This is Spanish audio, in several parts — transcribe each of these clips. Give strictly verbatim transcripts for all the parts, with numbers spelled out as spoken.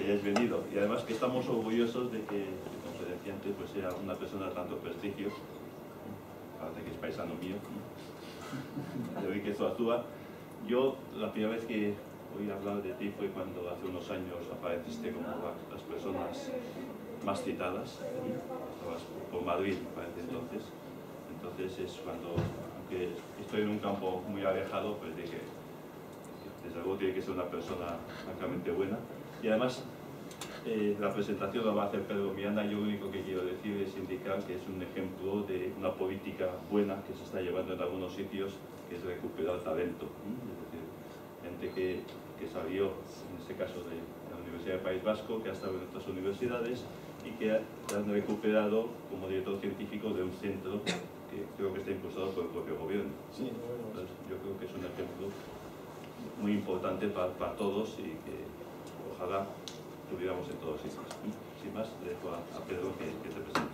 hayáis venido. Y además que estamos orgullosos de que el conferenciante pues, sea una persona de tanto prestigio, parece que es paisano mío, de Enrique Zuazúa. Yo, la primera vez que oí hablar de ti fue cuando hace unos años apareciste como las personas más citadas, estabas por Madrid, me parece entonces. Entonces es cuando, aunque estoy en un campo muy alejado, pues dije, desde luego tiene que ser una persona francamente buena. Y además, eh, la presentación la va a hacer Pedro Miranda. Yo lo único que quiero decir es indicar que es un ejemplo de una política buena que se está llevando en algunos sitios, que es recuperar talento. ¿eh? Es decir, gente que, que salió, en este caso de la Universidad del País Vasco, que ha estado en otras universidades y que han recuperado como director científico de un centro que creo que está impulsado por el propio gobierno. Sí, bueno, entonces yo creo que es un ejemplo muy importante para, para todos y que ojalá tuviéramos en todos sitios. Sin más, le dejo a, a Pedro que, que te presente.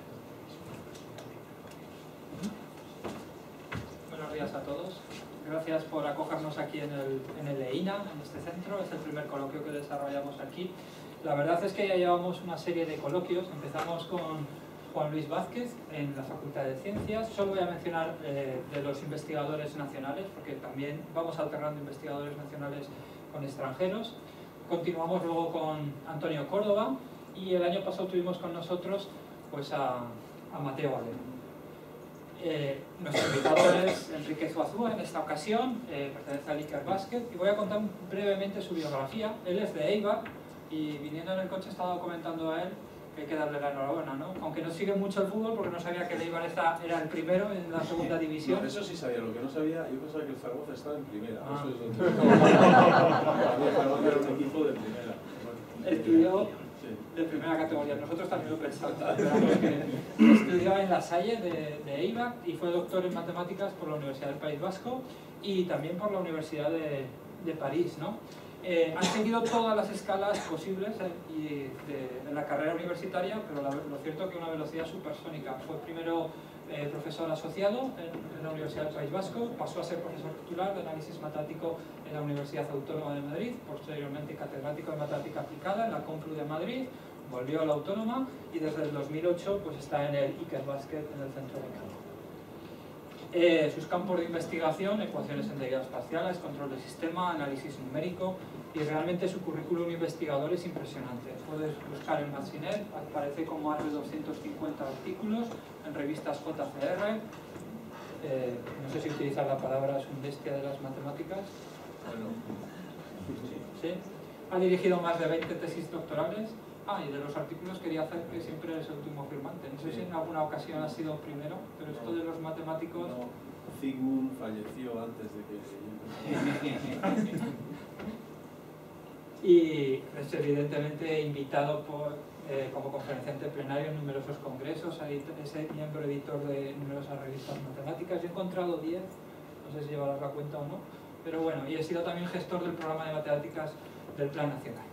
Buenos días a todos. Gracias por acogernos aquí en el, en el E I N A, en este centro. Es el primer coloquio que desarrollamos aquí. La verdad es que ya llevamos una serie de coloquios. Empezamos con Juan Luis Vázquez en la Facultad de Ciencias. Solo voy a mencionar eh, de los investigadores nacionales, porque también vamos alternando investigadores nacionales con extranjeros. Continuamos luego con Antonio Córdoba y el año pasado tuvimos con nosotros pues, a, a Mateo Valero. Eh, nuestro invitado es Enrique Zuazúa en esta ocasión, eh, pertenece al Ikerbasket y voy a contar brevemente su biografía. Él es de Eibar y viniendo en el coche he estado comentando a él que hay que darle la enhorabuena, ¿no? Aunque no sigue mucho el fútbol porque no sabía que el Eibar era el primero en la segunda división. No, eso sí sabía, lo que no sabía, yo pensaba que el Zaragoza estaba en primera. Ah. Eso es lo que... El Zaragoza era un equipo de primera. Estudió sí. de primera categoría, nosotros también lo pensamos. Estudió en La Salle de, de Eibar y fue doctor en matemáticas por la Universidad del País Vasco y también por la Universidad de, de París, ¿no? Eh, han seguido todas las escalas posibles eh, y de, de la carrera universitaria, pero la, lo cierto es que una velocidad supersónica. Fue primero eh, profesor asociado en, en la Universidad del País Vasco, pasó a ser profesor titular de análisis matemático en la Universidad Autónoma de Madrid, posteriormente catedrático de matemática aplicada en la Complu de Madrid, volvió a la Autónoma y desde el dos mil ocho pues, está en el Ikerbasket en el centro de Cádiz. Eh, sus campos de investigación, ecuaciones en derivadas parciales, control de sistema, análisis numérico y realmente su currículum investigador es impresionante. Puedes buscar en Maxinet, aparece con más de doscientos cincuenta artículos en revistas J C R. Eh, no sé si utilizar la palabra, es un bestia de las matemáticas. Bueno. ¿Sí? Ha dirigido más de veinte tesis doctorales. Ah, y de los artículos quería hacer que siempre es el último firmante. No sé si en alguna ocasión ha sido primero, pero esto de los matemáticos... No, Zygmunt falleció antes de que... Y es evidentemente invitado por, eh, como conferenciante plenario en numerosos congresos, es miembro editor de numerosas revistas matemáticas. Yo he encontrado diez, no sé si llevarás la cuenta o no, pero bueno, y he sido también gestor del programa de matemáticas del Plan Nacional.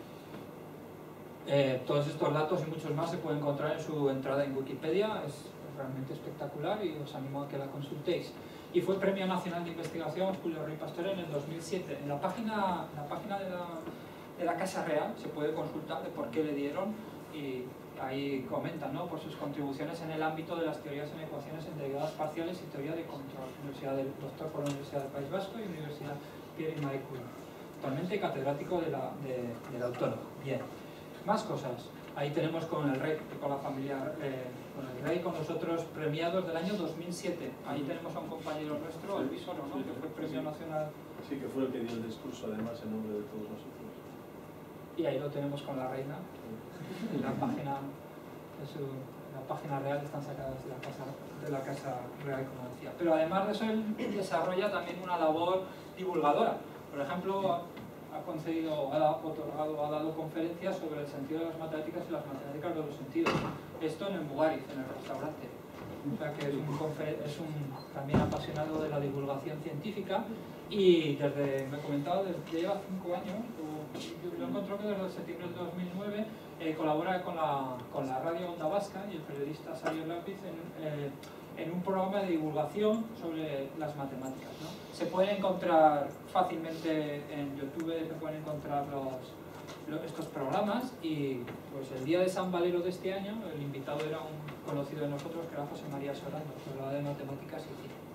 Eh, todos estos datos y muchos más se pueden encontrar en su entrada en Wikipedia, es realmente espectacular y os animo a que la consultéis. Y fue Premio Nacional de Investigación Julio Rey Pastor en el dos mil siete. En la página, en la página de, la, de la Casa Real se puede consultar de por qué le dieron y ahí comentan, ¿no?, por sus contribuciones en el ámbito de las teorías en ecuaciones en derivadas parciales y teoría de control. Universidad del Doctor por la Universidad del País Vasco y Universidad Pierre y Marie Curie. Actualmente catedrático de la, de, de la Autónoma. Bien. Más cosas. Ahí tenemos con el rey, con la familia, eh, con el rey, con los otros premiados del año dos mil siete. Ahí tenemos a un compañero nuestro, el Visoro, ¿no?, que fue Premio Nacional. Sí, que fue el que dio el discurso además en nombre de todos nosotros. Y ahí lo tenemos con la reina. En la página, de su, en la página real están sacadas de la, casa, de la Casa Real, como decía. Pero además de eso, él desarrolla también una labor divulgadora. Por ejemplo, ha concedido, ha otorgado, ha dado conferencias sobre el sentido de las matemáticas y las matemáticas de los sentidos. Esto en el Mugariz, en el restaurante. O sea que es un, es un también apasionado de la divulgación científica y desde, me comentaba, desde lleva cinco años, yo lo encontré que desde septiembre del dos mil nueve eh, colabora con la, con la radio Onda Vasca y el periodista Xavier Lápiz en, eh, en un programa de divulgación sobre las matemáticas, ¿no? Se pueden encontrar fácilmente en YouTube, se pueden encontrar los, estos programas, y pues el día de San Valero de este año el invitado era un conocido de nosotros que era José María Solano, que hablaba de matemáticas y cine.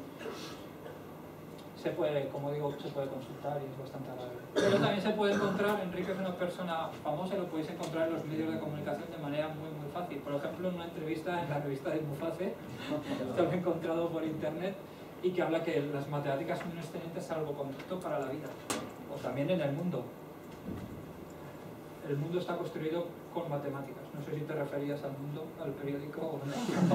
Se puede, como digo, se puede consultar y es bastante agradable. Pero también se puede encontrar, Enrique es una persona famosa, lo podéis encontrar en los medios de comunicación de manera muy muy fácil. Por ejemplo, en una entrevista en la revista de Muface, que lo he encontrado por internet, y que habla que las matemáticas son un excelente salvoconducto para la vida, o también en el mundo. El mundo está construido con matemáticas. No sé si te referías al mundo, al periódico o no.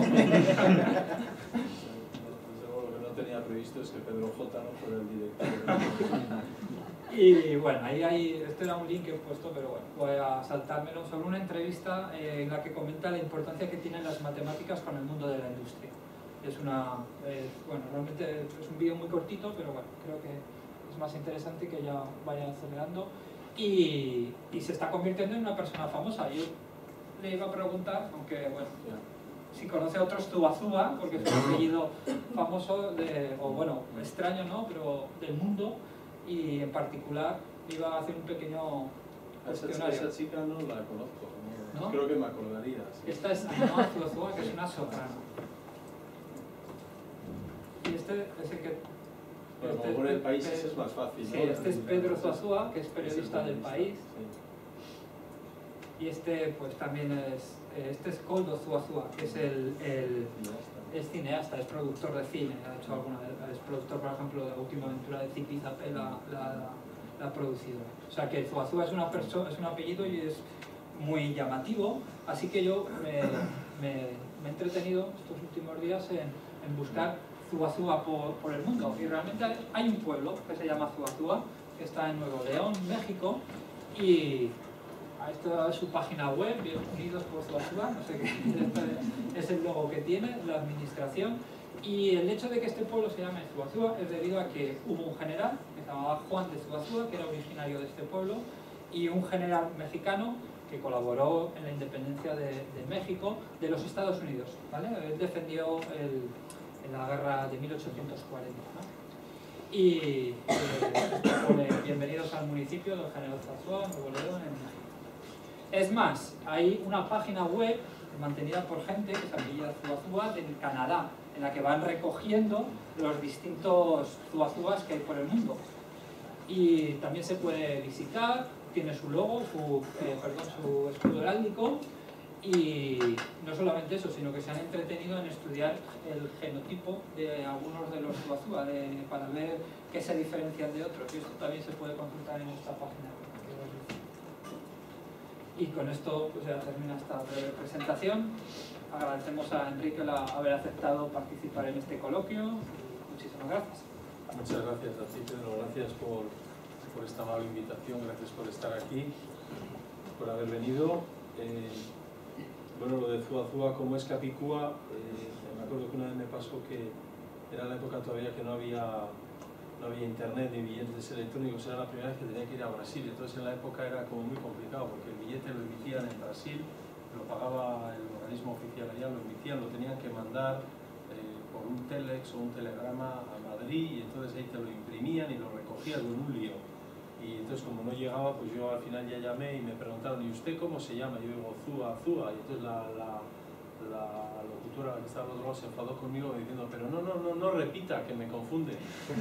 Lo que no tenía previsto es que Pedro J no fuera el director. Y bueno, ahí hay, este era un link que he puesto, pero bueno, voy a saltármelo, sobre una entrevista eh, en la que comenta la importancia que tienen las matemáticas con el mundo de la industria. Es una, eh, bueno, realmente es un vídeo muy cortito, pero bueno, creo que es más interesante que ya vaya acelerando. Y, y se está convirtiendo en una persona famosa. Yo le iba a preguntar, aunque bueno, si conoce a otros Zuazua, porque es un apellido famoso, de, o bueno, extraño, ¿no? Pero del mundo, y en particular iba a hacer un pequeño cuestionario. Esa, esa chica no la conozco, no, ¿No? Creo que me acordaría. Sí. Esta es Ainhoa Zuazua, que es una soprano. Y este es el que... Bueno, este, como por el país Pe- ese es más fácil, Sí, ¿no? este es Pedro Zuazua, que es periodista del País. Sí. Y este pues también es, este es Koldo Zuazua, que es el, el es cineasta, es productor de cine, ha hecho alguna, es productor, por ejemplo, de la última aventura de Zipizape, la, la, la, la ha producido. O sea que Zuazua es una persona, es un apellido y es muy llamativo, así que yo me, me, me he entretenido estos últimos días en, en buscar Zuazua por, por el mundo, y realmente hay un pueblo que se llama Zuazua, que está en Nuevo León, México, y esta es su página web, Unidos por Zuazua, no sé qué, este es el logo que tiene, la administración, y el hecho de que este pueblo se llame Zuazua es debido a que hubo un general que se llamaba Juan de Zuazua, que era originario de este pueblo, y un general mexicano que colaboró en la independencia de, de México de los Estados Unidos, ¿vale? Él defendió el, en la guerra de mil ochocientos cuarenta, ¿no? Y eh, pone bienvenidos al municipio del General Zuazua, Nuevo León, en México. Es más, hay una página web mantenida por gente que se apellida Zuazua en Canadá, en la que van recogiendo los distintos Zuazuas que hay por el mundo. Y también se puede visitar, tiene su logo, su, eh, perdón, su escudo heráldico, y no solamente eso, sino que se han entretenido en estudiar el genotipo de algunos de los Zuazua, de, para ver qué se diferencian de otros, y esto también se puede consultar en esta página. Y con esto pues ya termina esta breve presentación. Agradecemos a Enrique la, haber aceptado participar en este coloquio. Muchísimas gracias. Muchas gracias a ti, Pedro. Gracias por, por esta amable invitación, gracias por estar aquí, por haber venido. Eh, bueno, lo de Zuazua, como es Capicúa, eh, me acuerdo que una vez me pasó que era la época todavía que no había, no había internet ni billetes electrónicos, era la primera vez que tenía que ir a Brasil, entonces en la época era como muy complicado porque el billete lo emitían en Brasil, lo pagaba el organismo oficial allá, lo emitían, lo tenían que mandar eh, por un telex o un telegrama a Madrid, y entonces ahí te lo imprimían y lo recogías en un lío. Y entonces como no llegaba, pues yo al final ya llamé y me preguntaron, ¿y usted cómo se llama? Yo digo, Zua, Zua, y entonces la, la, la locutora que estaba al otro lado se enfadó conmigo diciendo, pero no, no, no, no repita, que me confunde.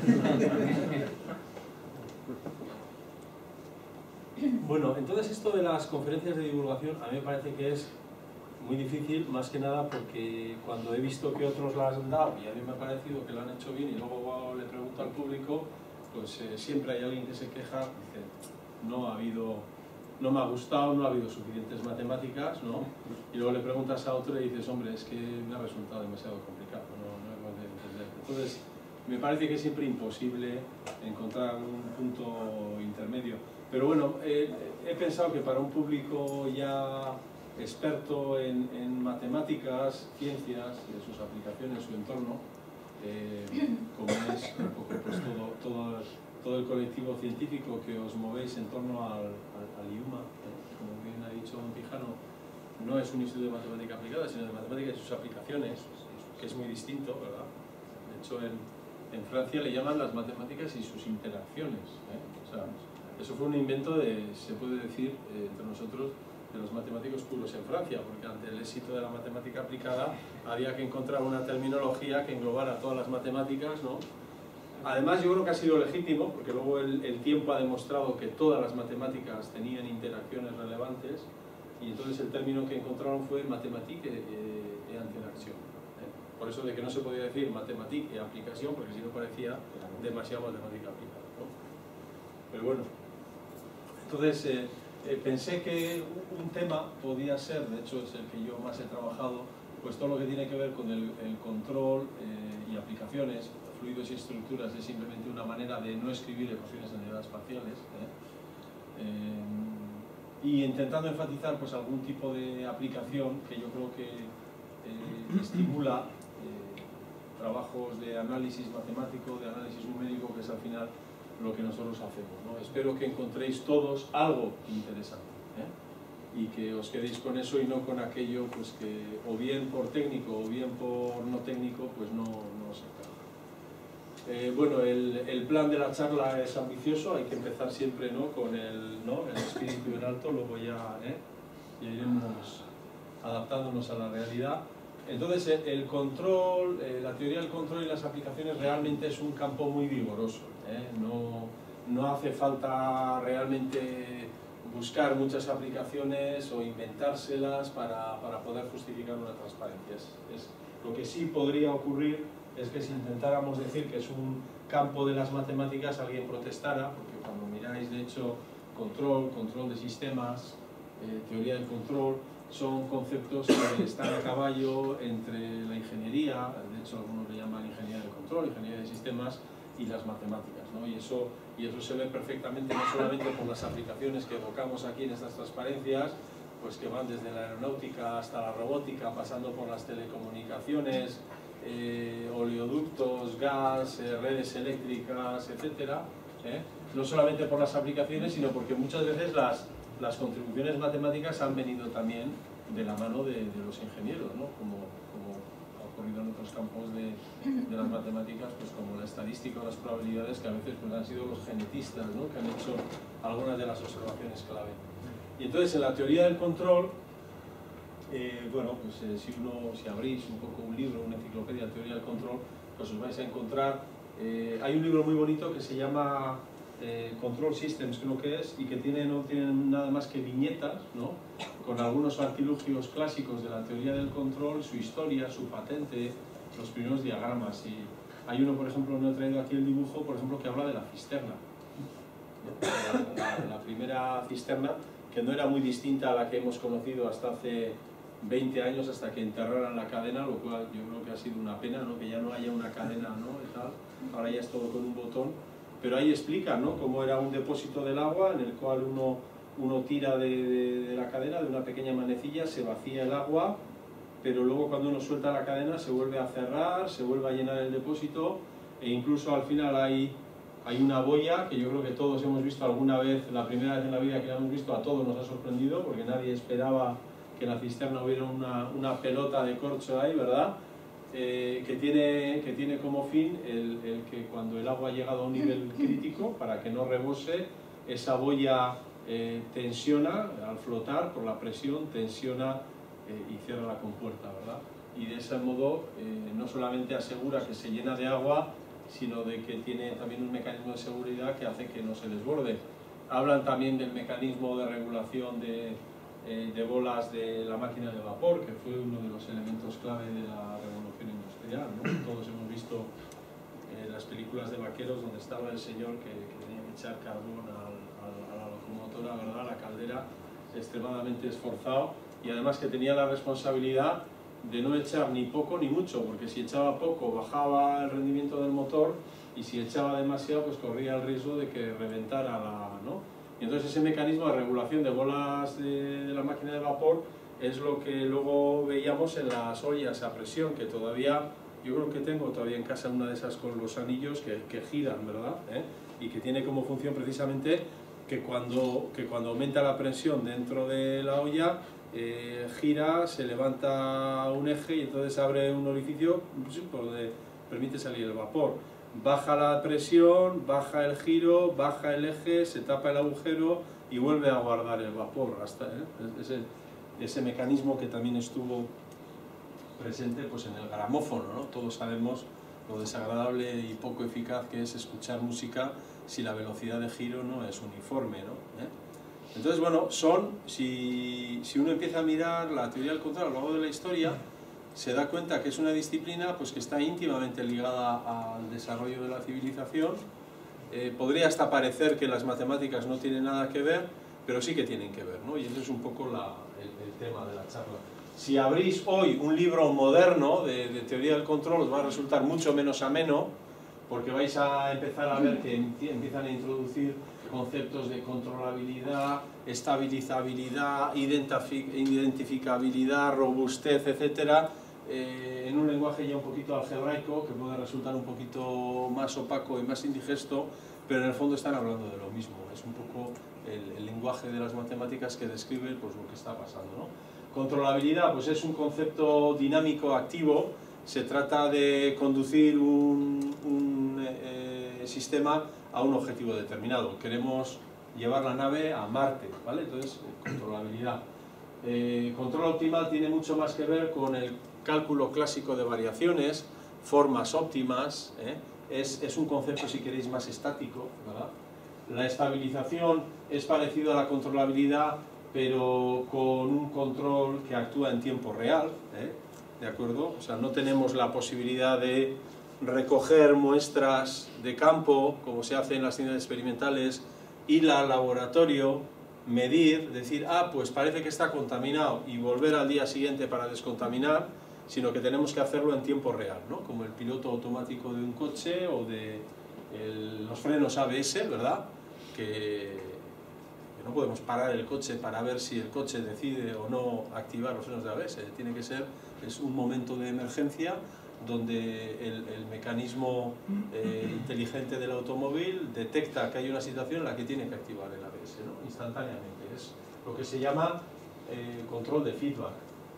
Bueno, entonces esto de las conferencias de divulgación a mí me parece que es muy difícil, más que nada porque cuando he visto que otros las han dado y a mí me ha parecido que lo han hecho bien y luego le pregunto al público, pues eh, siempre hay alguien que se queja, dice, no ha habido, no me ha gustado, no ha habido suficientes matemáticas, ¿no? Y luego le preguntas a otro y dices, hombre, es que me ha resultado demasiado complicado, no, no hemos de entender. Entonces, me parece que es siempre imposible encontrar un punto intermedio. Pero bueno, eh, he pensado que para un público ya experto en, en matemáticas, ciencias, de sus aplicaciones, su entorno, eh, como es un poco pues, todo, todo, todo el colectivo científico que os movéis en torno al, al, al I U M A, eh, como bien ha dicho Don Pijano, no es un instituto de matemática aplicada, sino de matemática y sus aplicaciones, que es muy distinto, ¿verdad? De hecho, en, en Francia le llaman las matemáticas y sus interacciones, ¿eh? O sea, Eso fue un invento de, se puede decir, eh, entre nosotros, de los matemáticos puros en Francia, porque ante el éxito de la matemática aplicada había que encontrar una terminología que englobara todas las matemáticas, ¿no? Además, yo creo que ha sido legítimo, porque luego el, el tiempo ha demostrado que todas las matemáticas tenían interacciones relevantes, y entonces el término que encontraron fue mathématique et, et interaction. ¿eh? Por eso de que no se podía decir mathématique et aplicación, porque si no parecía demasiado matemática aplicada, ¿no? Pero bueno, entonces eh, eh, pensé que un tema podía ser, de hecho es el que yo más he trabajado, pues todo lo que tiene que ver con el, el control eh, y aplicaciones, fluidos y estructuras, es simplemente una manera de no escribir ecuaciones en unidades parciales. ¿eh? Eh, y intentando enfatizar pues algún tipo de aplicación que yo creo que eh, estimula eh, trabajos de análisis matemático, de análisis numérico, que es al final lo que nosotros hacemos, ¿no? Espero que encontréis todos algo interesante, ¿eh? Y que os quedéis con eso y no con aquello pues que o bien por técnico o bien por no técnico pues no, no se encaja. Eh, bueno, el, el plan de la charla es ambicioso, hay que empezar siempre, ¿no? Con el, ¿no? el espíritu en alto, luego ya, ¿eh? ya iremos adaptándonos a la realidad. Entonces, el control, eh, la teoría del control y las aplicaciones realmente es un campo muy vigoroso, ¿eh? No, no hace falta realmente buscar muchas aplicaciones o inventárselas para, para poder justificar una transparencia. Es, es, lo que sí podría ocurrir es que si intentáramos decir que es un campo de las matemáticas, alguien protestara, porque cuando miráis, de hecho, control, control de sistemas, eh, teoría del control, son conceptos que están a caballo entre la ingeniería, de hecho algunos le llaman ingeniería del control, ingeniería de sistemas, y las matemáticas, ¿no? Y eso, y eso se ve perfectamente no solamente por las aplicaciones que evocamos aquí en estas transparencias, pues que van desde la aeronáutica hasta la robótica, pasando por las telecomunicaciones, eh, oleoductos, gas, eh, redes eléctricas, etcétera, ¿eh? No solamente por las aplicaciones, sino porque muchas veces las, las contribuciones matemáticas han venido también de la mano de, de los ingenieros, ¿no? Como, como ha ocurrido en otros campos de, de las matemáticas, pues como la estadística o las probabilidades, que a veces pues, han sido los genetistas, ¿no? Que han hecho algunas de las observaciones clave. Y entonces en la teoría del control, eh, bueno, pues eh, si uno, si abrís un poco un libro, una enciclopedia de teoría del control, pues os vais a encontrar, eh, hay un libro muy bonito que se llama eh, Control Systems, creo que es, y que tiene, no tienen nada más que viñetas, ¿no? Con algunos artilugios clásicos de la teoría del control, su historia, su patente, los primeros diagramas. Y hay uno, por ejemplo, no he traído aquí el dibujo, por ejemplo, que habla de la cisterna. La, la, la primera cisterna, que no era muy distinta a la que hemos conocido hasta hace veinte años, hasta que enterraran la cadena, lo cual yo creo que ha sido una pena, ¿no? Que ya no haya una cadena, ¿no? Y tal. Ahora ya es todo con un botón, pero ahí explica, ¿no? Cómo era un depósito del agua en el cual uno, uno tira de, de, de la cadena, de una pequeña manecilla, se vacía el agua, pero luego cuando uno suelta la cadena se vuelve a cerrar, se vuelve a llenar el depósito, e incluso al final hay Hay una boya que yo creo que todos hemos visto alguna vez, la primera vez en la vida que la hemos visto, a todos nos ha sorprendido, porque nadie esperaba que en la cisterna hubiera una, una pelota de corcho ahí, ¿verdad? Eh, que, tiene, que tiene como fin el, el que cuando el agua ha llegado a un nivel crítico, para que no rebose, esa boya eh, tensiona, al flotar por la presión, tensiona eh, y cierra la compuerta, ¿verdad? Y de ese modo eh, no solamente asegura que se llena de agua, sino de que tiene también un mecanismo de seguridad que hace que no se desborde. Hablan también del mecanismo de regulación de, eh, de bolas de la máquina de vapor, que fue uno de los elementos clave de la revolución industrial, ¿no? Todos hemos visto eh, las películas de vaqueros donde estaba el señor que, que tenía que echar carbón al, al, a la locomotora, ¿verdad? La caldera, extremadamente esforzado, y además que tenía la responsabilidad de no echar ni poco ni mucho, porque si echaba poco bajaba el rendimiento del motor, y si echaba demasiado pues corría el riesgo de que reventara la, ¿no? Y entonces ese mecanismo de regulación de bolas de, de la máquina de vapor es lo que luego veíamos en las ollas a presión, que todavía, yo creo que tengo todavía en casa una de esas con los anillos que, que giran, ¿verdad? ¿Eh? Y que tiene como función precisamente que cuando, que cuando aumenta la presión dentro de la olla, Eh, gira, se levanta un eje y entonces abre un orificio por donde permite salir el vapor. baja la presión, baja el giro, baja el eje, se tapa el agujero y vuelve a guardar el vapor. Hasta, ¿eh? ese, ese mecanismo que también estuvo presente pues, en el gramófono, ¿no? Todos sabemos lo desagradable y poco eficaz que es escuchar música si la velocidad de giro no es uniforme, ¿no? ¿Eh? Entonces, bueno, son, si, si uno empieza a mirar la teoría del control a lo largo de la historia, se da cuenta que es una disciplina pues, que está íntimamente ligada al desarrollo de la civilización. Eh, podría hasta parecer que las matemáticas no tienen nada que ver, pero sí que tienen que ver, ¿no? Y ese es un poco la, el, el tema de la charla. Si abrís hoy un libro moderno de, de teoría del control, os va a resultar mucho menos ameno, porque vais a empezar a ver que empiezan a introducir conceptos de controlabilidad, estabilizabilidad, identificabilidad, robustez, etcétera, eh, en un lenguaje ya un poquito algebraico, que puede resultar un poquito más opaco y más indigesto, pero en el fondo están hablando de lo mismo. Es un poco el, el lenguaje de las matemáticas que describe pues, lo que está pasando, ¿no? Controlabilidad pues es un concepto dinámico activo, se trata de conducir un, un eh, sistema a un objetivo determinado. Queremos llevar la nave a Marte, ¿vale? Entonces, controlabilidad. Eh, control optimal tiene mucho más que ver con el cálculo clásico de variaciones, formas óptimas, ¿eh? es, es un concepto, si queréis, más estático, ¿verdad? La estabilización es parecido a la controlabilidad, pero con un control que actúa en tiempo real, ¿eh? ¿De acuerdo? O sea, no tenemos la posibilidad de recoger muestras de campo, como se hace en las ciencias experimentales, ir al laboratorio, medir, decir, ah, pues parece que está contaminado, y volver al día siguiente para descontaminar, sino que tenemos que hacerlo en tiempo real, ¿no? Como el piloto automático de un coche o de el, los frenos A B S, ¿verdad? Que no podemos parar el coche para ver si el coche decide o no activar los frenos de A B S. Tiene que ser, es un momento de emergencia donde el, el mecanismo eh, inteligente del automóvil detecta que hay una situación en la que tiene que activar el A B S, ¿no? Instantáneamente. Es lo que se llama eh, control de feedback.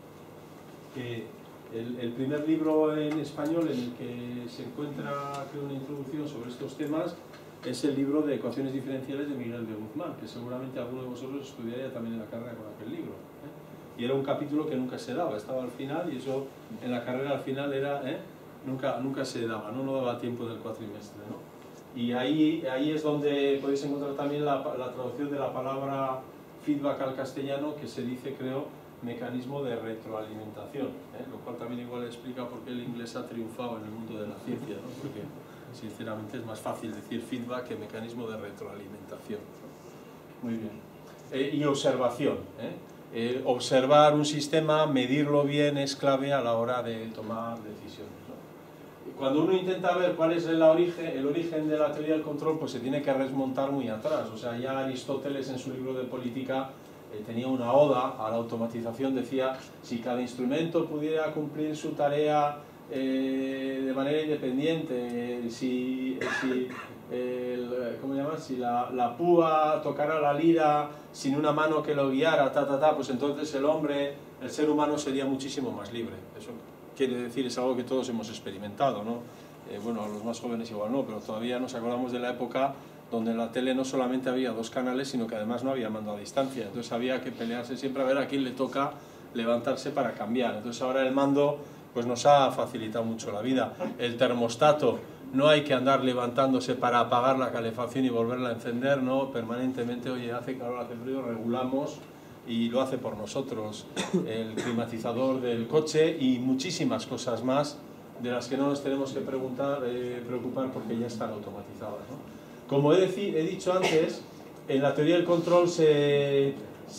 Que el, el primer libro en español en el que se encuentra, creo, una introducción sobre estos temas es el libro de ecuaciones diferenciales de Miguel de Guzmán, que seguramente alguno de vosotros estudiaría también en la carrera con aquel libro, ¿eh? Y era un capítulo que nunca se daba, estaba al final, y eso en la carrera al final era, ¿eh? nunca, nunca se daba, no, no daba tiempo del cuatrimestre, ¿no? Y ahí, ahí es donde podéis encontrar también la, la traducción de la palabra feedback al castellano, que se dice, creo, mecanismo de retroalimentación, ¿eh? Lo cual también igual explica por qué el inglés ha triunfado en el mundo de la ciencia, ¿no? Porque sinceramente es más fácil decir feedback que mecanismo de retroalimentación. Muy bien. Eh, y observación, ¿eh? Eh, observar un sistema, medirlo bien, es clave a la hora de tomar decisiones, ¿no? Y cuando uno intenta ver cuál es el origen, el origen de la teoría del control, pues se tiene que remontar muy atrás. O sea, ya Aristóteles en su libro de Política eh, tenía una oda a la automatización, decía, si cada instrumento pudiera cumplir su tarea Eh, de manera independiente, si, si, el, ¿cómo llamas? si la, la púa tocara la lira sin una mano que lo guiara, ta, ta, ta, pues entonces el hombre, el ser humano sería muchísimo más libre. Eso quiere decir, es algo que todos hemos experimentado, ¿no? Eh, bueno, a los más jóvenes igual no, pero todavía nos acordamos de la época donde en la tele no solamente había dos canales, sino que además no había mando a distancia, entonces había que pelearse siempre a ver a quién le toca levantarse para cambiar. Entonces ahora el mando pues nos ha facilitado mucho la vida. El termostato, no hay que andar levantándose para apagar la calefacción y volverla a encender, no, permanentemente, oye, hace calor, hace frío, regulamos y lo hace por nosotros. El climatizador del coche y muchísimas cosas más de las que no nos tenemos que preguntar, eh, preocupar porque ya están automatizadas, ¿no? Como he, he dicho antes, en la teoría del control se,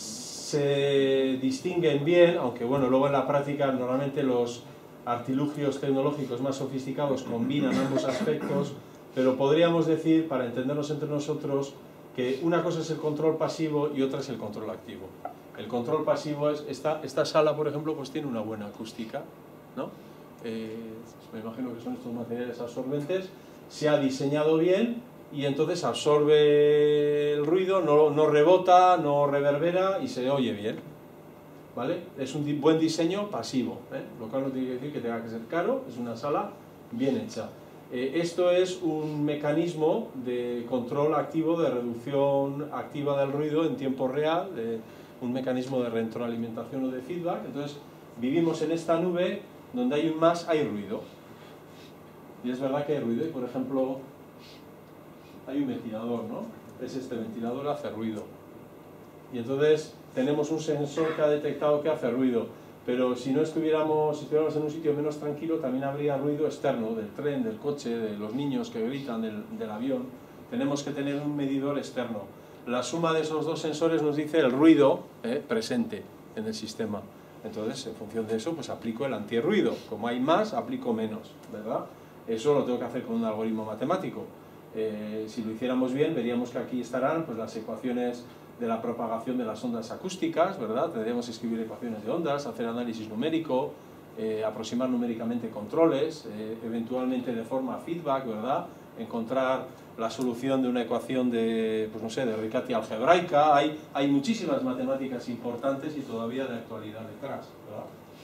se distinguen bien, aunque bueno, luego en la práctica normalmente los artilugios tecnológicos más sofisticados combinan ambos aspectos, pero podríamos decir, para entendernos entre nosotros, que una cosa es el control pasivo y otra es el control activo. El control pasivo es, esta, esta sala, por ejemplo, pues tiene una buena acústica, ¿no? Eh, me imagino que son estos materiales absorbentes, se ha diseñado bien y entonces absorbe el ruido, no, no rebota, no reverbera y se oye bien. ¿Vale? Es un buen diseño pasivo, ¿eh? Lo cual no tiene que decir que tenga que ser caro, es una sala bien hecha. Eh, esto es un mecanismo de control activo, de reducción activa del ruido en tiempo real, de, un mecanismo de retroalimentación o de feedback. Entonces, vivimos en esta nube donde hay un más, hay ruido. Y es verdad que hay ruido. Y, por ejemplo, hay un ventilador, ¿no? Es este ventilador, hace ruido. Y entonces tenemos un sensor que ha detectado que hace ruido. Pero si no estuviéramos, si estuviéramos en un sitio menos tranquilo, también habría ruido externo, del tren, del coche, de los niños que gritan, del, del avión. Tenemos que tener un medidor externo. La suma de esos dos sensores nos dice el ruido eh, presente en el sistema. Entonces, en función de eso, pues aplico el antirruido. Como hay más, aplico menos, ¿verdad? Eso lo tengo que hacer con un algoritmo matemático. Eh, si lo hiciéramos bien, veríamos que aquí estarán pues, las ecuaciones de la propagación de las ondas acústicas, ¿verdad? Tendríamos que escribir ecuaciones de ondas, hacer análisis numérico, eh, aproximar numéricamente controles, eh, eventualmente de forma feedback, ¿verdad? Encontrar la solución de una ecuación de, pues no sé, de Riccati algebraica. Hay, hay muchísimas matemáticas importantes y todavía de actualidad detrás, ¿verdad?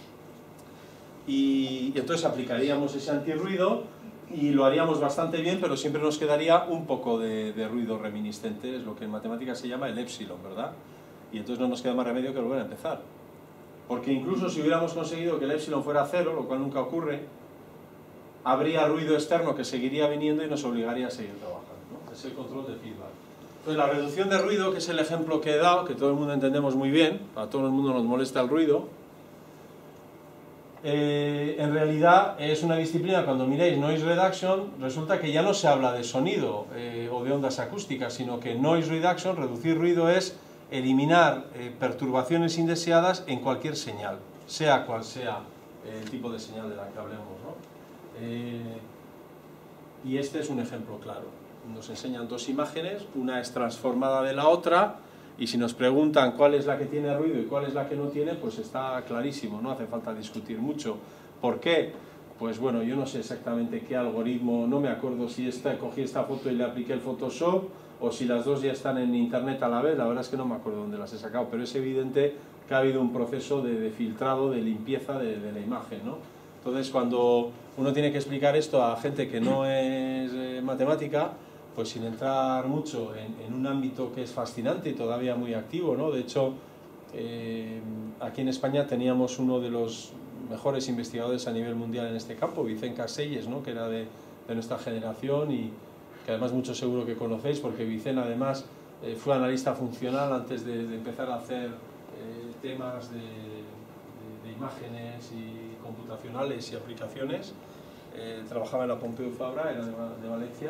Y, y entonces aplicaríamos ese antirruido y lo haríamos bastante bien, pero siempre nos quedaría un poco de, de ruido reminiscente, es lo que en matemáticas se llama el épsilon, ¿verdad? Y entonces no nos queda más remedio que volver a empezar. Porque incluso si hubiéramos conseguido que el épsilon fuera cero, lo cual nunca ocurre, habría ruido externo que seguiría viniendo y nos obligaría a seguir trabajando, ¿no? Es el control de feedback. Entonces la reducción de ruido, que es el ejemplo que he dado, que todo el mundo entendemos muy bien, a todo el mundo nos molesta el ruido, Eh, en realidad es una disciplina, cuando miréis noise reduction, resulta que ya no se habla de sonido eh, o de ondas acústicas, sino que noise reduction, reducir ruido, es eliminar eh, perturbaciones indeseadas en cualquier señal, sea cual sea el tipo de señal de la que hablemos, ¿no? Eh, y este es un ejemplo claro. Nos enseñan dos imágenes, una es transformada de la otra, y si nos preguntan cuál es la que tiene ruido y cuál es la que no tiene, pues está clarísimo, no hace falta discutir mucho. ¿Por qué? Pues bueno, yo no sé exactamente qué algoritmo, no me acuerdo si esta, cogí esta foto y le apliqué el Photoshop, o si las dos ya están en internet a la vez, la verdad es que no me acuerdo dónde las he sacado, pero es evidente que ha habido un proceso de, de filtrado, de limpieza de, de la imagen, ¿no? Entonces, cuando uno tiene que explicar esto a gente que no es eh, matemática, pues sin entrar mucho en, en un ámbito que es fascinante y todavía muy activo, ¿no? De hecho, eh, aquí en España teníamos uno de los mejores investigadores a nivel mundial en este campo, Vicent Caselles, ¿no? Que era de, de nuestra generación y que además muchos seguro que conocéis, porque Vicent además eh, fue analista funcional antes de, de empezar a hacer eh, temas de, de, de imágenes y computacionales y aplicaciones. Eh, trabajaba en la Pompeu Fabra, era de, de Valencia.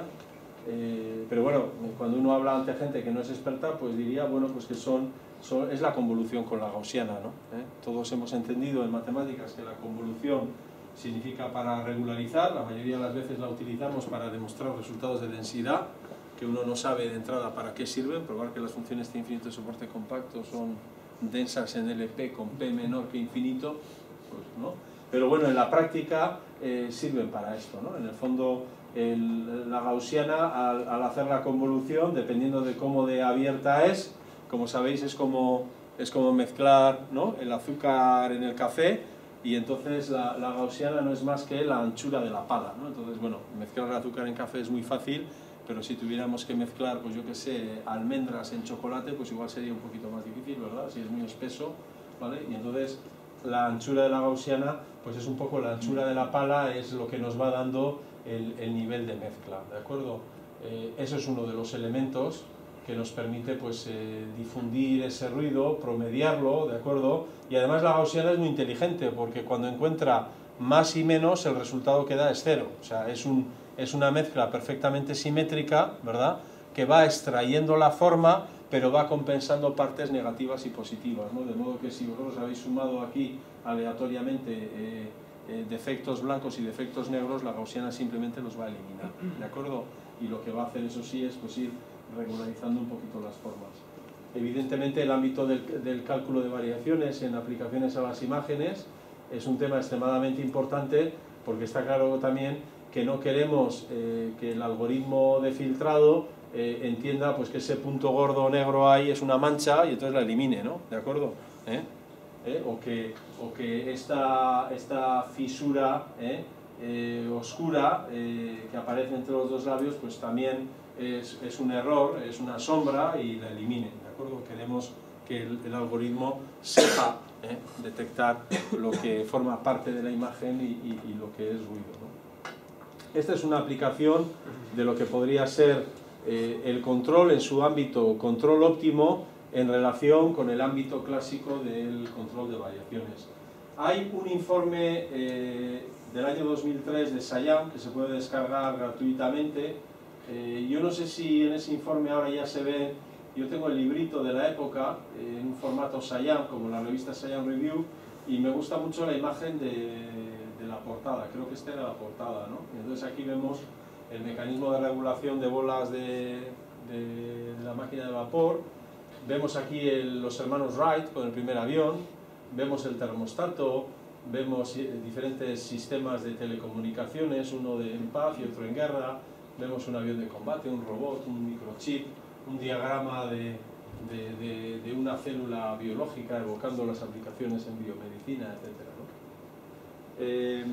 Eh, pero bueno, cuando uno habla ante gente que no es experta, pues diría, bueno, pues que son, son es la convolución con la gaussiana, ¿no? ¿Eh? Todos hemos entendido en matemáticas que la convolución significa para regularizar, la mayoría de las veces la utilizamos para demostrar resultados de densidad, que uno no sabe de entrada para qué sirven, probar que las funciones de infinito de soporte compacto son densas en L P con P menor que infinito, pues, ¿no? Pero bueno, en la práctica eh, sirven para esto, ¿no? En el fondo, el, la gaussiana, al, al hacer la convolución, dependiendo de cómo de abierta es, como sabéis, es como, es como mezclar, ¿no? El azúcar en el café, y entonces la, la gaussiana no es más que la anchura de la pala, ¿no? Entonces, bueno, mezclar el azúcar en café es muy fácil, pero si tuviéramos que mezclar, pues yo qué sé, almendras en chocolate, pues igual sería un poquito más difícil, ¿verdad? Si es muy espeso, ¿vale? Y entonces la anchura de la gaussiana, pues es un poco la anchura de la pala, es lo que nos va dando el, el nivel de mezcla, ¿de acuerdo? Eh, eso es uno de los elementos que nos permite pues eh, difundir ese ruido, promediarlo, ¿de acuerdo? Y además la gaussiana es muy inteligente, porque cuando encuentra más y menos, el resultado que da es cero. O sea, es, un, es una mezcla perfectamente simétrica, ¿verdad?, que va extrayendo la forma, pero va compensando partes negativas y positivas, ¿no? De modo que si vosotros habéis sumado aquí aleatoriamente eh, eh, defectos blancos y defectos negros, la gaussiana simplemente los va a eliminar, ¿de acuerdo? Y lo que va a hacer, eso sí, es pues ir regularizando un poquito las formas. Evidentemente el ámbito del, del cálculo de variaciones en aplicaciones a las imágenes es un tema extremadamente importante, porque está claro también que no queremos eh, que el algoritmo de filtrado eh, entienda pues que ese punto gordo negro ahí es una mancha y entonces la elimine, ¿no? ¿De acuerdo? ¿Eh? ¿Eh? O que, o que esta, esta fisura ¿eh? eh, oscura eh, que aparece entre los dos labios, pues también es, es un error, es una sombra y la eliminen, ¿de acuerdo? Queremos que el, el algoritmo sepa eh, detectar lo que forma parte de la imagen y, y, y lo que es ruido, ¿no? Esta es una aplicación de lo que podría ser eh, el control en su ámbito control óptimo en relación con el ámbito clásico del control de variaciones. Hay un informe eh, del año dos mil tres de SciAm que se puede descargar gratuitamente. Eh, yo no sé si en ese informe ahora ya se ve, yo tengo el librito de la época eh, en un formato SciAm, como la revista SciAm Review, y me gusta mucho la imagen de, de la portada, creo que esta era la portada, ¿no? Entonces aquí vemos el mecanismo de regulación de bolas de, de, de la máquina de vapor, vemos aquí el, los hermanos Wright con el primer avión, vemos el termostato, vemos diferentes sistemas de telecomunicaciones, uno de, en paz y otro en guerra, vemos un avión de combate, un robot, un microchip, un diagrama de, de, de, de una célula biológica evocando las aplicaciones en biomedicina, etcétera, ¿no? Eh,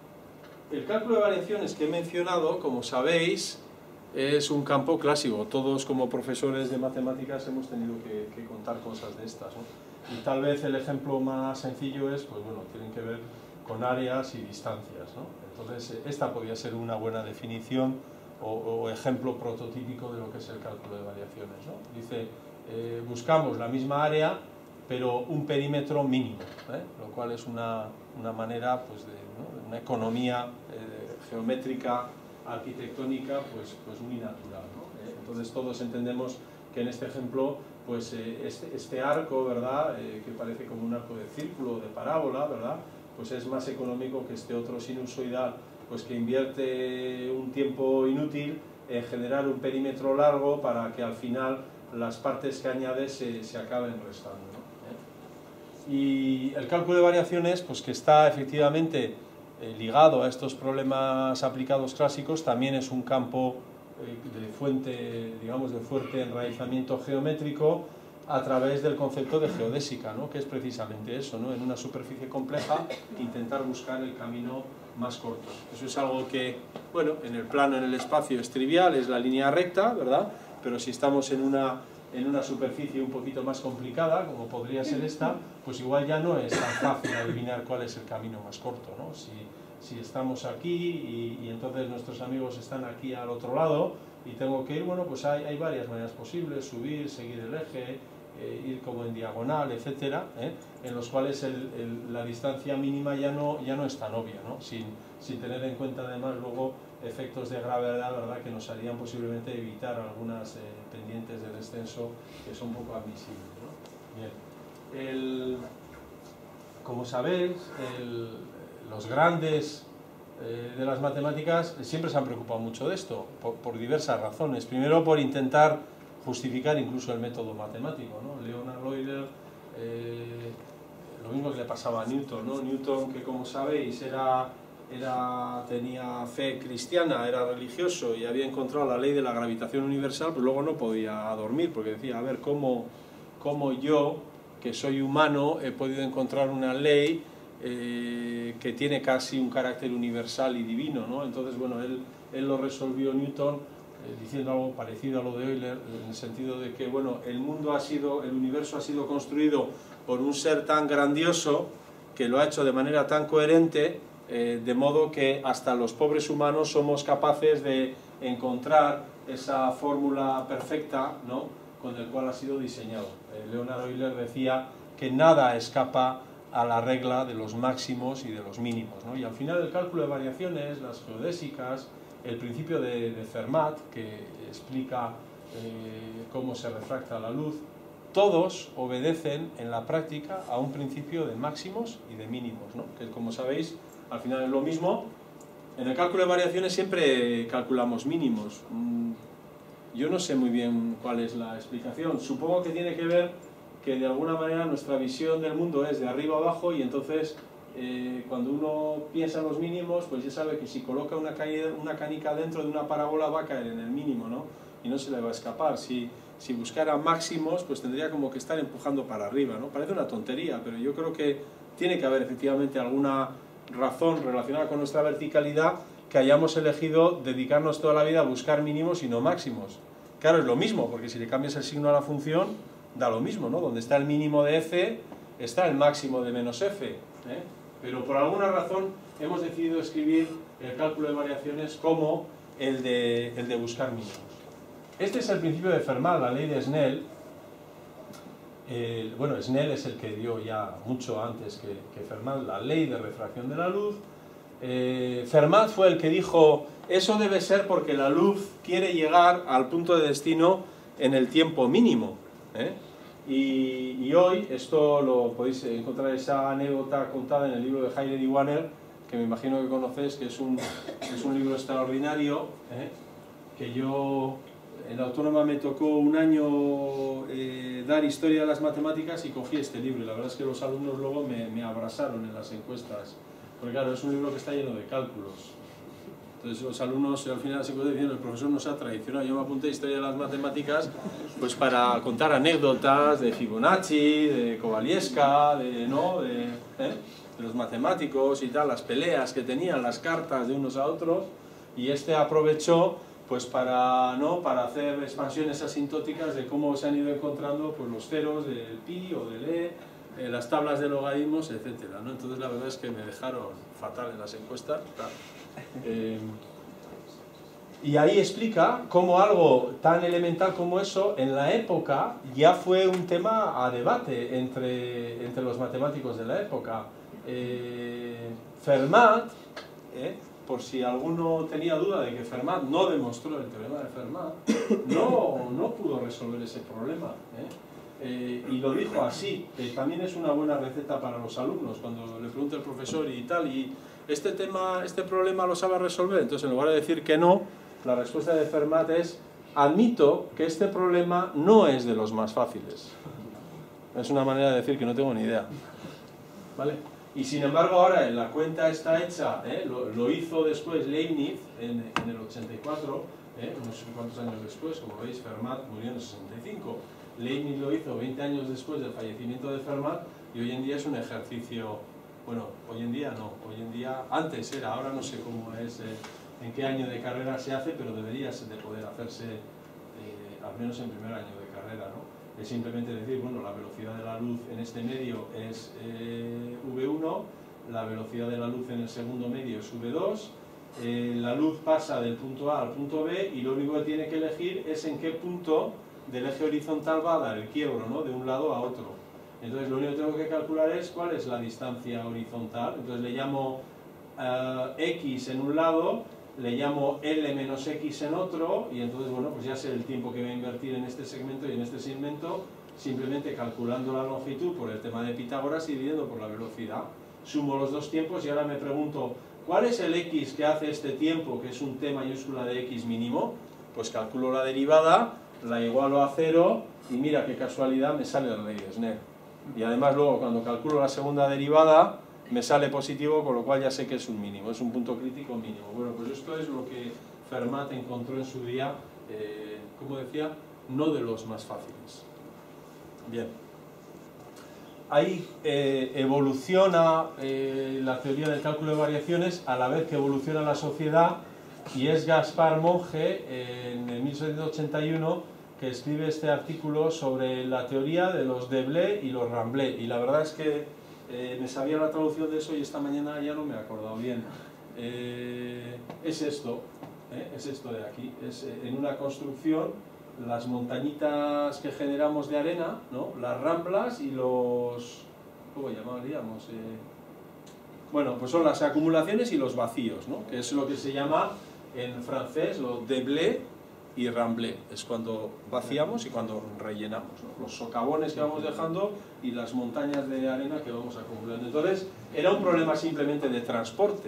el cálculo de variaciones que he mencionado, como sabéis, es un campo clásico. Todos como profesores de matemáticas hemos tenido que, que contar cosas de estas, ¿no? Y tal vez el ejemplo más sencillo es, pues bueno, tienen que ver con áreas y distancias, ¿no? Entonces, esta podría ser una buena definición o, o ejemplo prototípico de lo que es el cálculo de variaciones, ¿no? Dice, eh, buscamos la misma área, pero un perímetro mínimo, ¿eh? Lo cual es una, una manera, pues, de, ¿no? una economía eh, geométrica, arquitectónica, pues, pues muy natural, ¿no? Eh, entonces, todos entendemos que en este ejemplo, pues eh, este, este arco, ¿verdad?, eh, que parece como un arco de círculo, de parábola, ¿verdad?, pues es más económico que este otro sinusoidal, pues que invierte un tiempo inútil en generar un perímetro largo para que al final las partes que añade se, se acaben restando, ¿no? ¿Eh? Y el cálculo de variaciones, pues que está efectivamente eh, ligado a estos problemas aplicados clásicos, también es un campo de fuente, digamos, de fuerte enraizamiento geométrico a través del concepto de geodésica, ¿no? Que es precisamente eso, ¿no? En una superficie compleja intentar buscar el camino más corto. Eso es algo que, bueno, en el plano, en el espacio es trivial, es la línea recta, ¿verdad? Pero si estamos en una, en una superficie un poquito más complicada, como podría ser esta, pues igual ya no es tan fácil adivinar cuál es el camino más corto, ¿no? Si, si estamos aquí y, y entonces nuestros amigos están aquí al otro lado y tengo que ir, bueno, pues hay, hay varias maneras posibles, subir, seguir el eje, eh, ir como en diagonal, etcétera, ¿eh? En los cuales el, el, la distancia mínima ya no, ya no es tan obvia, ¿no? Sin, sin tener en cuenta además luego efectos de gravedad, ¿verdad?, que nos harían posiblemente evitar algunas eh, pendientes de descenso que son poco admisibles, ¿no? Bien. El, como sabéis, el, los grandes eh, de las matemáticas siempre se han preocupado mucho de esto, por, por diversas razones. Primero, por intentar justificar incluso el método matemático, ¿no? Leonhard Euler, eh, lo mismo que le pasaba a Newton, ¿no? Newton, que como sabéis era, era, tenía fe cristiana, era religioso y había encontrado la ley de la gravitación universal, pero luego no podía dormir porque decía, a ver, ¿cómo, cómo yo, que soy humano, he podido encontrar una ley Eh, que tiene casi un carácter universal y divino, ¿no? Entonces, bueno, él, él lo resolvió Newton eh, diciendo algo parecido a lo de Euler, en el sentido de que, bueno, el mundo ha sido, el universo ha sido construido por un ser tan grandioso que lo ha hecho de manera tan coherente, eh, de modo que hasta los pobres humanos somos capaces de encontrar esa fórmula perfecta, ¿no?, con el cual ha sido diseñado. Eh, Leonhard Euler decía que nada escapa a la regla de los máximos y de los mínimos, ¿no? Y al final el cálculo de variaciones, las geodésicas, el principio de, de Fermat, que explica eh, cómo se refracta la luz, todos obedecen en la práctica a un principio de máximos y de mínimos, ¿no? Que, como sabéis, al final es lo mismo. En el cálculo de variaciones siempre calculamos mínimos. Yo no sé muy bien cuál es la explicación. Supongo que tiene que ver que de alguna manera nuestra visión del mundo es de arriba abajo y entonces eh, cuando uno piensa en los mínimos, pues ya sabe que si coloca una, caída, una canica dentro de una parábola va a caer en el mínimo, ¿no? Y no se le va a escapar. Si, si buscara máximos, pues tendría como que estar empujando para arriba, ¿no? Parece una tontería, pero yo creo que tiene que haber efectivamente alguna razón relacionada con nuestra verticalidad que hayamos elegido dedicarnos toda la vida a buscar mínimos y no máximos. Claro, es lo mismo, porque si le cambias el signo a la función, da lo mismo, ¿no? Donde está el mínimo de f, está el máximo de menos f, ¿eh? Pero por alguna razón hemos decidido escribir el cálculo de variaciones como el de, el de buscar mínimos. Este es el principio de Fermat, la ley de Snell. Eh, bueno, Snell es el que dio ya mucho antes que, que Fermat la ley de refracción de la luz. Eh, Fermat fue el que dijo, eso debe ser porque la luz quiere llegar al punto de destino en el tiempo mínimo, ¿eh? y, y hoy, esto lo podéis encontrar, esa anécdota contada en el libro de Heidegger y Wanner, que me imagino que conocéis, que es un, es un libro extraordinario, ¿eh? que yo en la Autónoma me tocó un año eh, dar historia de las matemáticas y cogí este libro, y la verdad es que los alumnos luego me, me abrazaron en las encuestas. Porque claro, es un libro que está lleno de cálculos. Entonces los alumnos al final siempre decían, el profesor nos ha traicionado. Yo me apunté a Historia de las Matemáticas pues para contar anécdotas de Fibonacci, de Kovalevska, de, ¿no? de, ¿eh? de los matemáticos y tal, las peleas que tenían, las cartas de unos a otros. Y este aprovechó pues para, ¿no? para hacer expansiones asintóticas de cómo se han ido encontrando pues, los ceros del pi o del e, Eh, las tablas de logaritmos, etcétera, ¿no? Entonces la verdad es que me dejaron fatal en las encuestas. Claro. Eh, y ahí explica cómo algo tan elemental como eso, en la época, ya fue un tema a debate entre, entre los matemáticos de la época. Eh, Fermat, eh, por si alguno tenía duda de que Fermat no demostró el teorema de Fermat, no, no pudo resolver ese problema, ¿eh? Eh, y lo dijo así, que también es una buena receta para los alumnos, cuando le pregunta el profesor y tal, y este tema, este problema lo sabe resolver, entonces en lugar de decir que no, la respuesta de Fermat es, admito que este problema no es de los más fáciles. Es una manera de decir que no tengo ni idea. ¿Vale? Y sin embargo ahora la cuenta está hecha, ¿eh? lo, lo hizo después Leibniz en, en el ochenta y cuatro, ¿eh? unos cuantos años después, como veis Fermat murió en el sesenta y cinco. Leibniz lo hizo veinte años después del fallecimiento de Fermat y hoy en día es un ejercicio, bueno, hoy en día no, hoy en día, antes era, ahora no sé cómo es, eh, en qué año de carrera se hace, pero debería de poder hacerse, eh, al menos en primer año de carrera, ¿no? Es simplemente decir, bueno, la velocidad de la luz en este medio es eh, ve uno, la velocidad de la luz en el segundo medio es ve dos, eh, la luz pasa del punto A al punto B y lo único que tiene que elegir es en qué punto del eje horizontal va a dar el quiebro, ¿no? De un lado a otro. Entonces lo único que tengo que calcular es cuál es la distancia horizontal. Entonces le llamo uh, x en un lado, le llamo L menos X en otro, y entonces bueno, pues ya sé el tiempo que voy a invertir en este segmento y en este segmento, simplemente calculando la longitud por el tema de Pitágoras y dividiendo por la velocidad. Sumo los dos tiempos y ahora me pregunto, ¿cuál es el X que hace este tiempo, que es un T mayúscula de X mínimo? Pues calculo la derivada, la igualo a cero y mira qué casualidad, me sale la ley de Snell. Y además luego cuando calculo la segunda derivada me sale positivo, con lo cual ya sé que es un mínimo, es un punto crítico mínimo. Bueno, pues esto es lo que Fermat encontró en su día, eh, como decía, no de los más fáciles. Bien. Ahí eh, evoluciona eh, la teoría del cálculo de variaciones a la vez que evoluciona la sociedad, y es Gaspar Monge en mil setecientos ochenta y uno que escribe este artículo sobre la teoría de los Deblé y los Ramblé, y la verdad es que eh, me sabía la traducción de eso y esta mañana ya no me he acordado bien. Eh, es esto, ¿eh? es esto de aquí, es eh, en una construcción las montañitas que generamos de arena, ¿no? Las ramblas y los... ¿cómo llamaríamos? Eh, bueno, pues son las acumulaciones y los vacíos, ¿no? Que es lo que se llama en francés los déblais y ramblés, es cuando vaciamos y cuando rellenamos, ¿no? Los socavones que vamos dejando y las montañas de arena que vamos acumulando. Entonces, era un problema simplemente de transporte,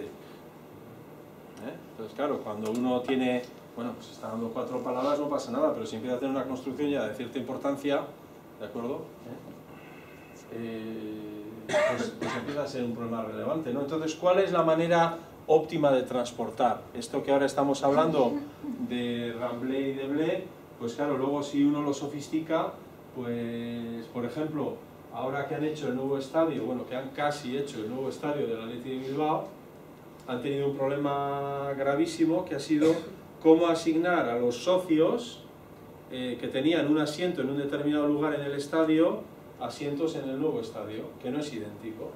¿eh? Entonces, claro, cuando uno tiene, bueno, pues está dando cuatro palabras no pasa nada, pero si empieza a tener una construcción ya de cierta importancia, ¿de acuerdo? ¿Eh? Eh, pues, pues empieza a ser un problema relevante, ¿no? Entonces, ¿cuál es la manera óptima de transportar? Esto que ahora estamos hablando de Ramblé y Deblé, pues claro, luego si uno lo sofistica, pues por ejemplo, ahora que han hecho el nuevo estadio, bueno, que han casi hecho el nuevo estadio del Athletic de Bilbao, han tenido un problema gravísimo que ha sido cómo asignar a los socios eh, que tenían un asiento en un determinado lugar en el estadio, asientos en el nuevo estadio, que no es idéntico,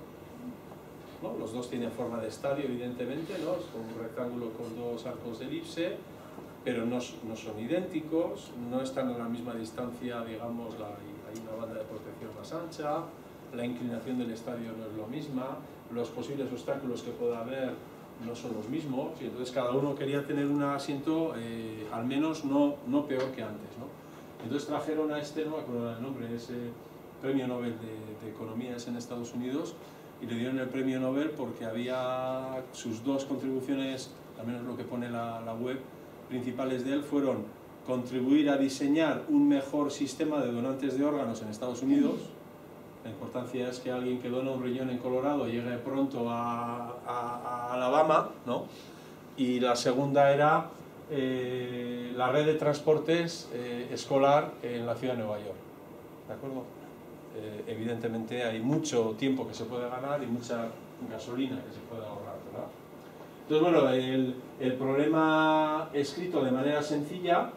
¿no? Los dos tienen forma de estadio, evidentemente, ¿no? Es como un rectángulo con dos arcos de elipse, pero no, no son idénticos, no están a la misma distancia, digamos, la, hay una banda de protección más ancha, la inclinación del estadio no es la misma, los posibles obstáculos que pueda haber no son los mismos, y entonces cada uno quería tener un asiento eh, al menos no, no peor que antes, ¿no? Entonces trajeron a este, no me acuerdo el nombre, ese premio Nobel de, de Economía es en Estados Unidos, y le dieron el premio Nobel porque había sus dos contribuciones, al menos lo que pone la, la web, principales de él fueron contribuir a diseñar un mejor sistema de donantes de órganos en Estados Unidos. La importancia es que alguien que dona un riñón en Colorado llegue pronto a, a, a Alabama, ¿no? Y la segunda era eh, la red de transportes eh, escolar en la ciudad de Nueva York, ¿de acuerdo? Eh, evidentemente hay mucho tiempo que se puede ganar y mucha gasolina que se puede ahorrar, ¿verdad? Entonces, bueno, el, el problema escrito de manera sencilla,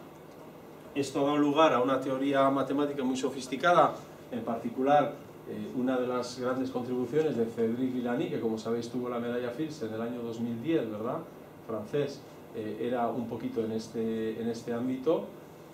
esto da lugar a una teoría matemática muy sofisticada, en particular eh, una de las grandes contribuciones de Cédric Villani, que como sabéis tuvo la medalla Fields en el año dos mil diez, ¿verdad? Francés, eh, era un poquito en este, en este ámbito.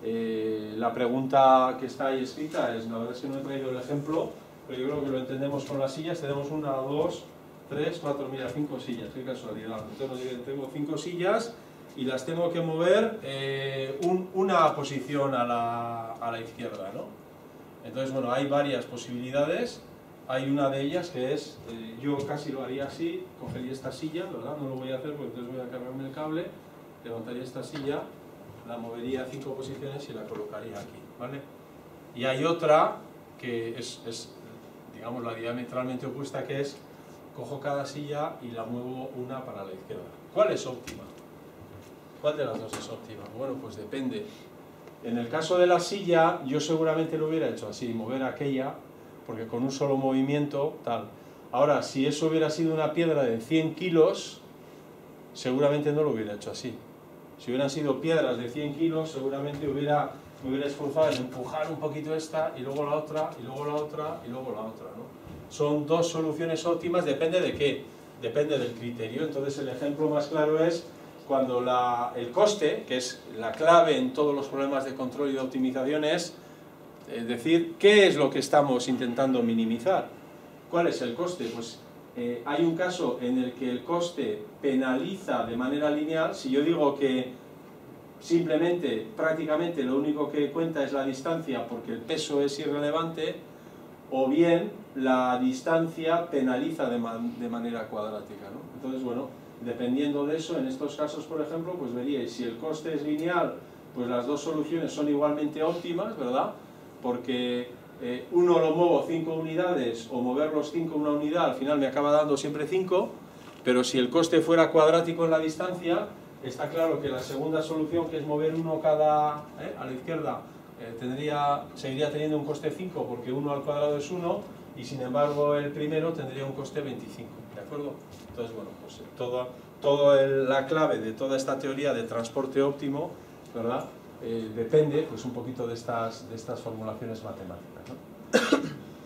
Eh, la pregunta que está ahí escrita es, la verdad es que no he traído el ejemplo, pero yo creo que lo entendemos con las sillas. Tenemos una, dos, tres, cuatro, mira, cinco sillas, qué casualidad. Entonces tengo cinco sillas y las tengo que mover eh, un, una posición a la, a la izquierda, ¿no? Entonces, bueno, hay varias posibilidades. Hay una de ellas que es, eh, yo casi lo haría así, cogería esta silla, ¿verdad? No lo voy a hacer porque entonces voy a cargarme el cable, levantaría esta silla, la movería cinco posiciones y la colocaría aquí, ¿vale? Y hay otra que es, es, digamos, la diametralmente opuesta, que es, cojo cada silla y la muevo una para la izquierda. ¿Cuál es óptima? ¿Cuál de las dos es óptima? Bueno, pues depende. En el caso de la silla, yo seguramente lo hubiera hecho así, mover aquella, porque con un solo movimiento, tal. Ahora, si eso hubiera sido una piedra de cien kilos, seguramente no lo hubiera hecho así. Si hubieran sido piedras de cien kilos, seguramente hubiera, me hubiera esforzado en empujar un poquito esta, y luego la otra, y luego la otra, y luego la otra, ¿no? Son dos soluciones óptimas, depende de qué, depende del criterio. Entonces el ejemplo más claro es cuando la, el coste, que es la clave en todos los problemas de control y de optimización, es eh, decir qué es lo que estamos intentando minimizar. ¿Cuál es el coste? Pues eh, hay un caso en el que el coste penaliza de manera lineal. Si yo digo que simplemente, prácticamente lo único que cuenta es la distancia porque el peso es irrelevante, o bien la distancia penaliza de, man, de manera cuadrática, ¿no? Entonces, bueno, dependiendo de eso, en estos casos, por ejemplo, pues veríais, si el coste es lineal, pues las dos soluciones son igualmente óptimas, ¿verdad? Porque eh, uno lo muevo cinco unidades, o mover los cinco una unidad, al final me acaba dando siempre cinco, pero si el coste fuera cuadrático en la distancia, está claro que la segunda solución, que es mover uno cada, ¿eh? a la izquierda, eh, tendría, seguiría teniendo un coste cinco, porque uno al cuadrado es uno, y sin embargo el primero tendría un coste veinticinco, ¿de acuerdo? Entonces, bueno, pues toda todo la clave de toda esta teoría de transporte óptimo, ¿verdad? Eh, depende, pues, un poquito de estas, de estas formulaciones matemáticas, ¿no?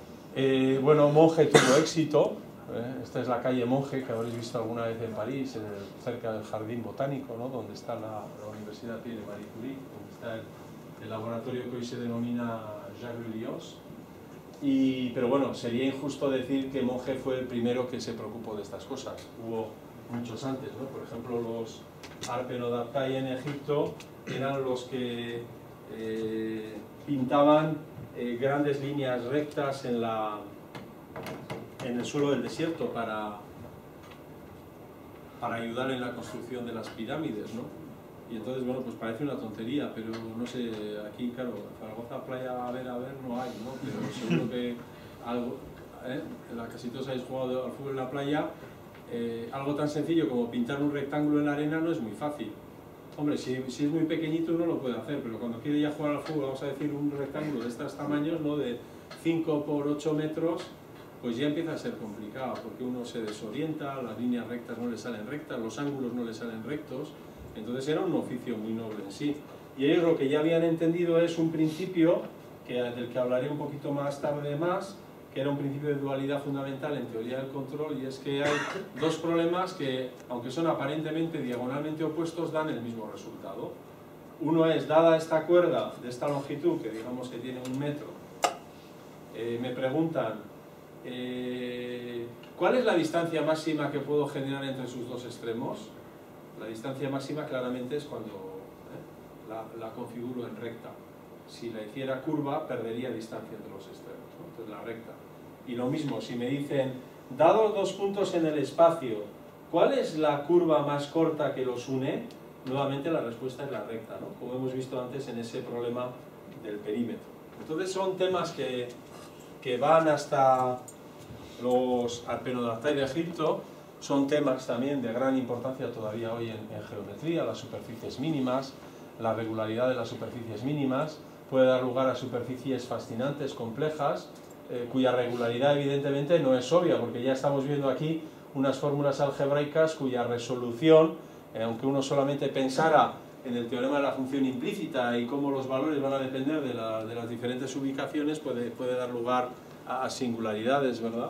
eh, bueno, Monge tuvo éxito. ¿eh? Esta es la calle Monge, que habréis visto alguna vez en París, en el, cerca del Jardín Botánico, ¿no? Donde está la, la Universidad de Marie Curie, donde está el, el laboratorio que hoy se denomina Jacques Lilios. Y, pero bueno, sería injusto decir que Monge fue el primero que se preocupó de estas cosas. Hubo muchos antes, ¿no? Por ejemplo, los Arpenodaptai en Egipto eran los que eh, pintaban eh, grandes líneas rectas en, la, en el suelo del desierto para, para ayudar en la construcción de las pirámides, ¿no? Y entonces, bueno, pues parece una tontería, pero no sé, aquí, claro, Zaragoza playa a ver, a ver, no hay, ¿no? Pero seguro que algo, ¿eh? En la casi todos habéis jugado al fútbol en la playa, eh, algo tan sencillo como pintar un rectángulo en la arena no es muy fácil. Hombre, si, si es muy pequeñito uno lo puede hacer, pero cuando quiere ya jugar al fútbol, vamos a decir un rectángulo de estos tamaños, ¿no? De cinco por ocho metros, pues ya empieza a ser complicado, porque uno se desorienta, las líneas rectas no le salen rectas, los ángulos no le salen rectos, entonces era un oficio muy noble en sí. Y ellos lo que ya habían entendido es un principio, que, del que hablaré un poquito más tarde más, que era un principio de dualidad fundamental en teoría del control, y es que hay dos problemas que, aunque son aparentemente diagonalmente opuestos, dan el mismo resultado. Uno es, dada esta cuerda de esta longitud, que digamos que tiene un metro, eh, me preguntan, eh, ¿cuál es la distancia máxima que puedo generar entre sus dos extremos? La distancia máxima claramente es cuando eh, la, la configuro en recta. Si la hiciera curva, perdería distancia entre los extremos, ¿no? Entonces la recta. Y lo mismo, si me dicen, dado dos puntos en el espacio, ¿cuál es la curva más corta que los une? Nuevamente la respuesta es la recta, ¿no? Como hemos visto antes en ese problema del perímetro. Entonces son temas que, que van hasta los Arpenodactai de Egipto, son temas también de gran importancia todavía hoy en, en geometría, las superficies mínimas, la regularidad de las superficies mínimas, puede dar lugar a superficies fascinantes, complejas, eh, cuya regularidad evidentemente no es obvia, porque ya estamos viendo aquí unas fórmulas algebraicas cuya resolución, eh, aunque uno solamente pensara en el teorema de la función implícita y cómo los valores van a depender de, la, de las diferentes ubicaciones, puede, puede dar lugar a, a singularidades, ¿verdad?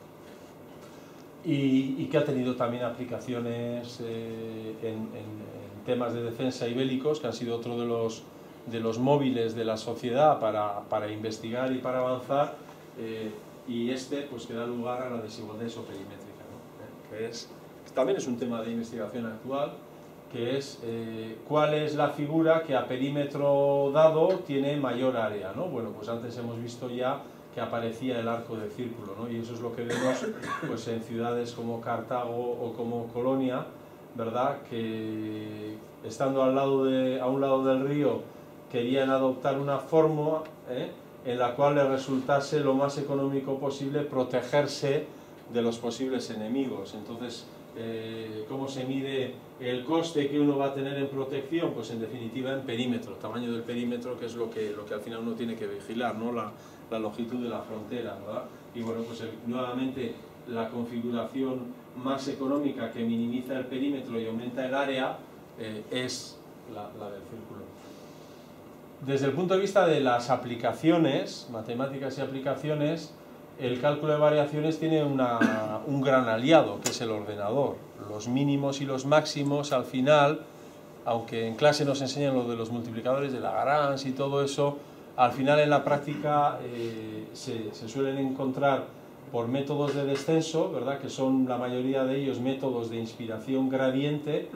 Y, y que ha tenido también aplicaciones eh, en, en, en temas de defensa y bélicos, que han sido otro de los, de los móviles de la sociedad para, para investigar y para avanzar, eh, y este pues que da lugar a la desigualdad isoperimétrica, ¿no? Eh, que es, también es un tema de investigación actual, que es eh, cuál es la figura que a perímetro dado tiene mayor área, ¿no? Bueno, pues antes hemos visto ya que aparecía el arco de círculo, ¿no? Y eso es lo que vemos pues, en ciudades como Cartago o como Colonia, ¿verdad? Que estando al lado de, a un lado del río querían adoptar una fórmula ¿eh? en la cual le resultase lo más económico posible protegerse de los posibles enemigos. Entonces, eh, ¿cómo se mide el coste que uno va a tener en protección? Pues en definitiva en perímetro, tamaño del perímetro, que es lo que, lo que al final uno tiene que vigilar, ¿no? La, la longitud de la frontera, ¿verdad? Y bueno, pues el, nuevamente la configuración más económica que minimiza el perímetro y aumenta el área eh, es la, la del círculo. Desde el punto de vista de las aplicaciones, matemáticas y aplicaciones, el cálculo de variaciones tiene una, un gran aliado, que es el ordenador. Los mínimos y los máximos, al final, aunque en clase nos enseñan lo de los multiplicadores de Lagrange y todo eso, al final en la práctica eh, se, se suelen encontrar por métodos de descenso, ¿verdad? Que son la mayoría de ellos métodos de inspiración gradiente,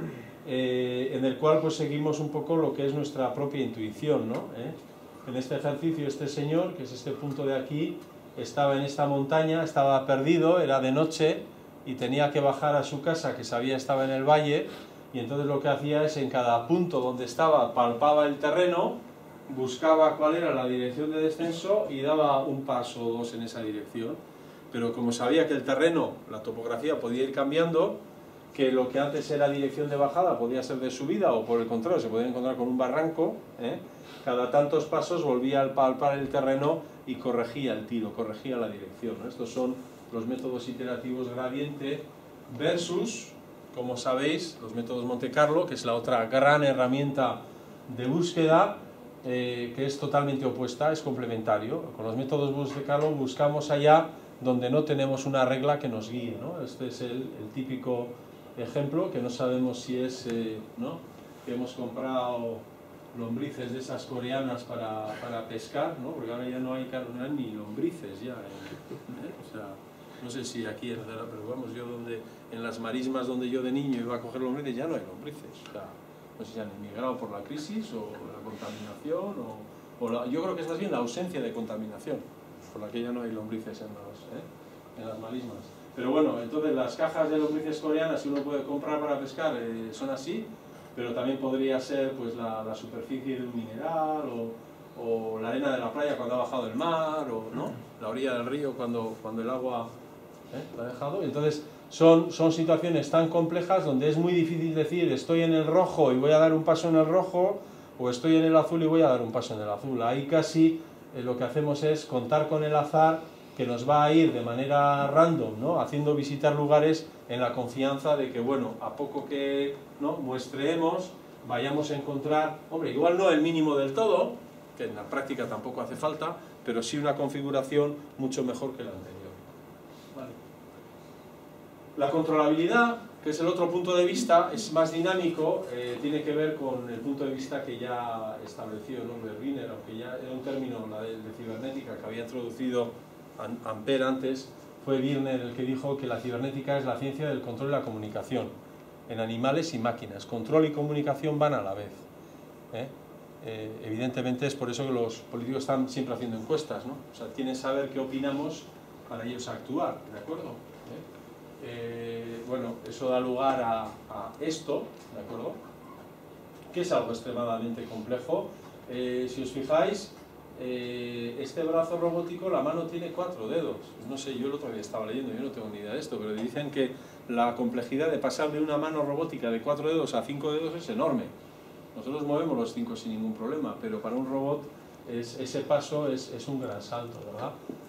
eh, en el cual pues seguimos un poco lo que es nuestra propia intuición, ¿no? ¿Eh? En este ejercicio este señor, que es este punto de aquí, estaba en esta montaña, estaba perdido, era de noche y tenía que bajar a su casa, que sabía estaba en el valle, y entonces lo que hacía es en cada punto donde estaba palpaba el terreno, buscaba cuál era la dirección de descenso y daba un paso o dos en esa dirección. Pero como sabía que el terreno, la topografía podía ir cambiando, que lo que antes era dirección de bajada podía ser de subida o por el contrario se podía encontrar con un barranco, ¿eh? Cada tantos pasos volvía a palpar el terreno y corregía el tiro, corregía la dirección, ¿no? Estos son los métodos iterativos gradiente versus, como sabéis, los métodos Monte Carlo, que es la otra gran herramienta de búsqueda, eh, que es totalmente opuesta, es complementario. Con los métodos Monte Carlo buscamos allá donde no tenemos una regla que nos guíe, ¿no? Este es el, el típico ejemplo, que no sabemos si es, eh, ¿no? Que hemos comprado lombrices de esas coreanas para, para pescar, ¿no? Porque ahora ya no hay, no hay ni lombrices ya, ¿eh? O sea, no sé si aquí es verdad, pero vamos, yo donde, en las marismas donde yo de niño iba a coger lombrices, ya no hay lombrices, o sea, no sé si han emigrado por la crisis o la contaminación, o, o la, yo creo que es más bien la ausencia de contaminación, por la que ya no hay lombrices en, los, ¿eh? en las marismas. Pero bueno, entonces las cajas de lombrices coreanas que uno puede comprar para pescar eh, son así, pero también podría ser pues la, la superficie de un mineral o, o la arena de la playa cuando ha bajado el mar, o ¿no? La orilla del río cuando, cuando el agua ¿eh? la ha dejado. Entonces son, son situaciones tan complejas donde es muy difícil decir estoy en el rojo y voy a dar un paso en el rojo, o estoy en el azul y voy a dar un paso en el azul. Ahí casi eh, lo que hacemos es contar con el azar que nos va a ir de manera random, ¿no? Haciendo visitar lugares en la confianza de que, bueno, a poco que, ¿no?, muestreemos, vayamos a encontrar, hombre, igual no el mínimo del todo, que en la práctica tampoco hace falta, pero sí una configuración mucho mejor que la anterior. Vale. La controlabilidad, que es el otro punto de vista, es más dinámico, eh, tiene que ver con el punto de vista que ya estableció, ¿no?, Berliner, aunque ya era un término, la de, de cibernética, que había introducido Ampère antes. Fue Birner el que dijo que la cibernética es la ciencia del control y la comunicación en animales y máquinas. Control y comunicación van a la vez, ¿eh? Eh, evidentemente es por eso que los políticos están siempre haciendo encuestas, ¿no? O sea, quieren saber qué opinamos para ellos actuar, ¿de acuerdo? ¿Eh? Eh, bueno, eso da lugar a, a esto, ¿de acuerdo? Que es algo extremadamente complejo. Eh, si os fijáis, eh, este brazo robótico, la mano tiene cuatro dedos. No sé, yo el otro día estaba leyendo, yo no tengo ni idea de esto, pero dicen que la complejidad de pasar de una mano robótica de cuatro dedos a cinco dedos es enorme. Nosotros movemos los cinco sin ningún problema, pero para un robot es, ese paso es, es un gran salto, ¿verdad?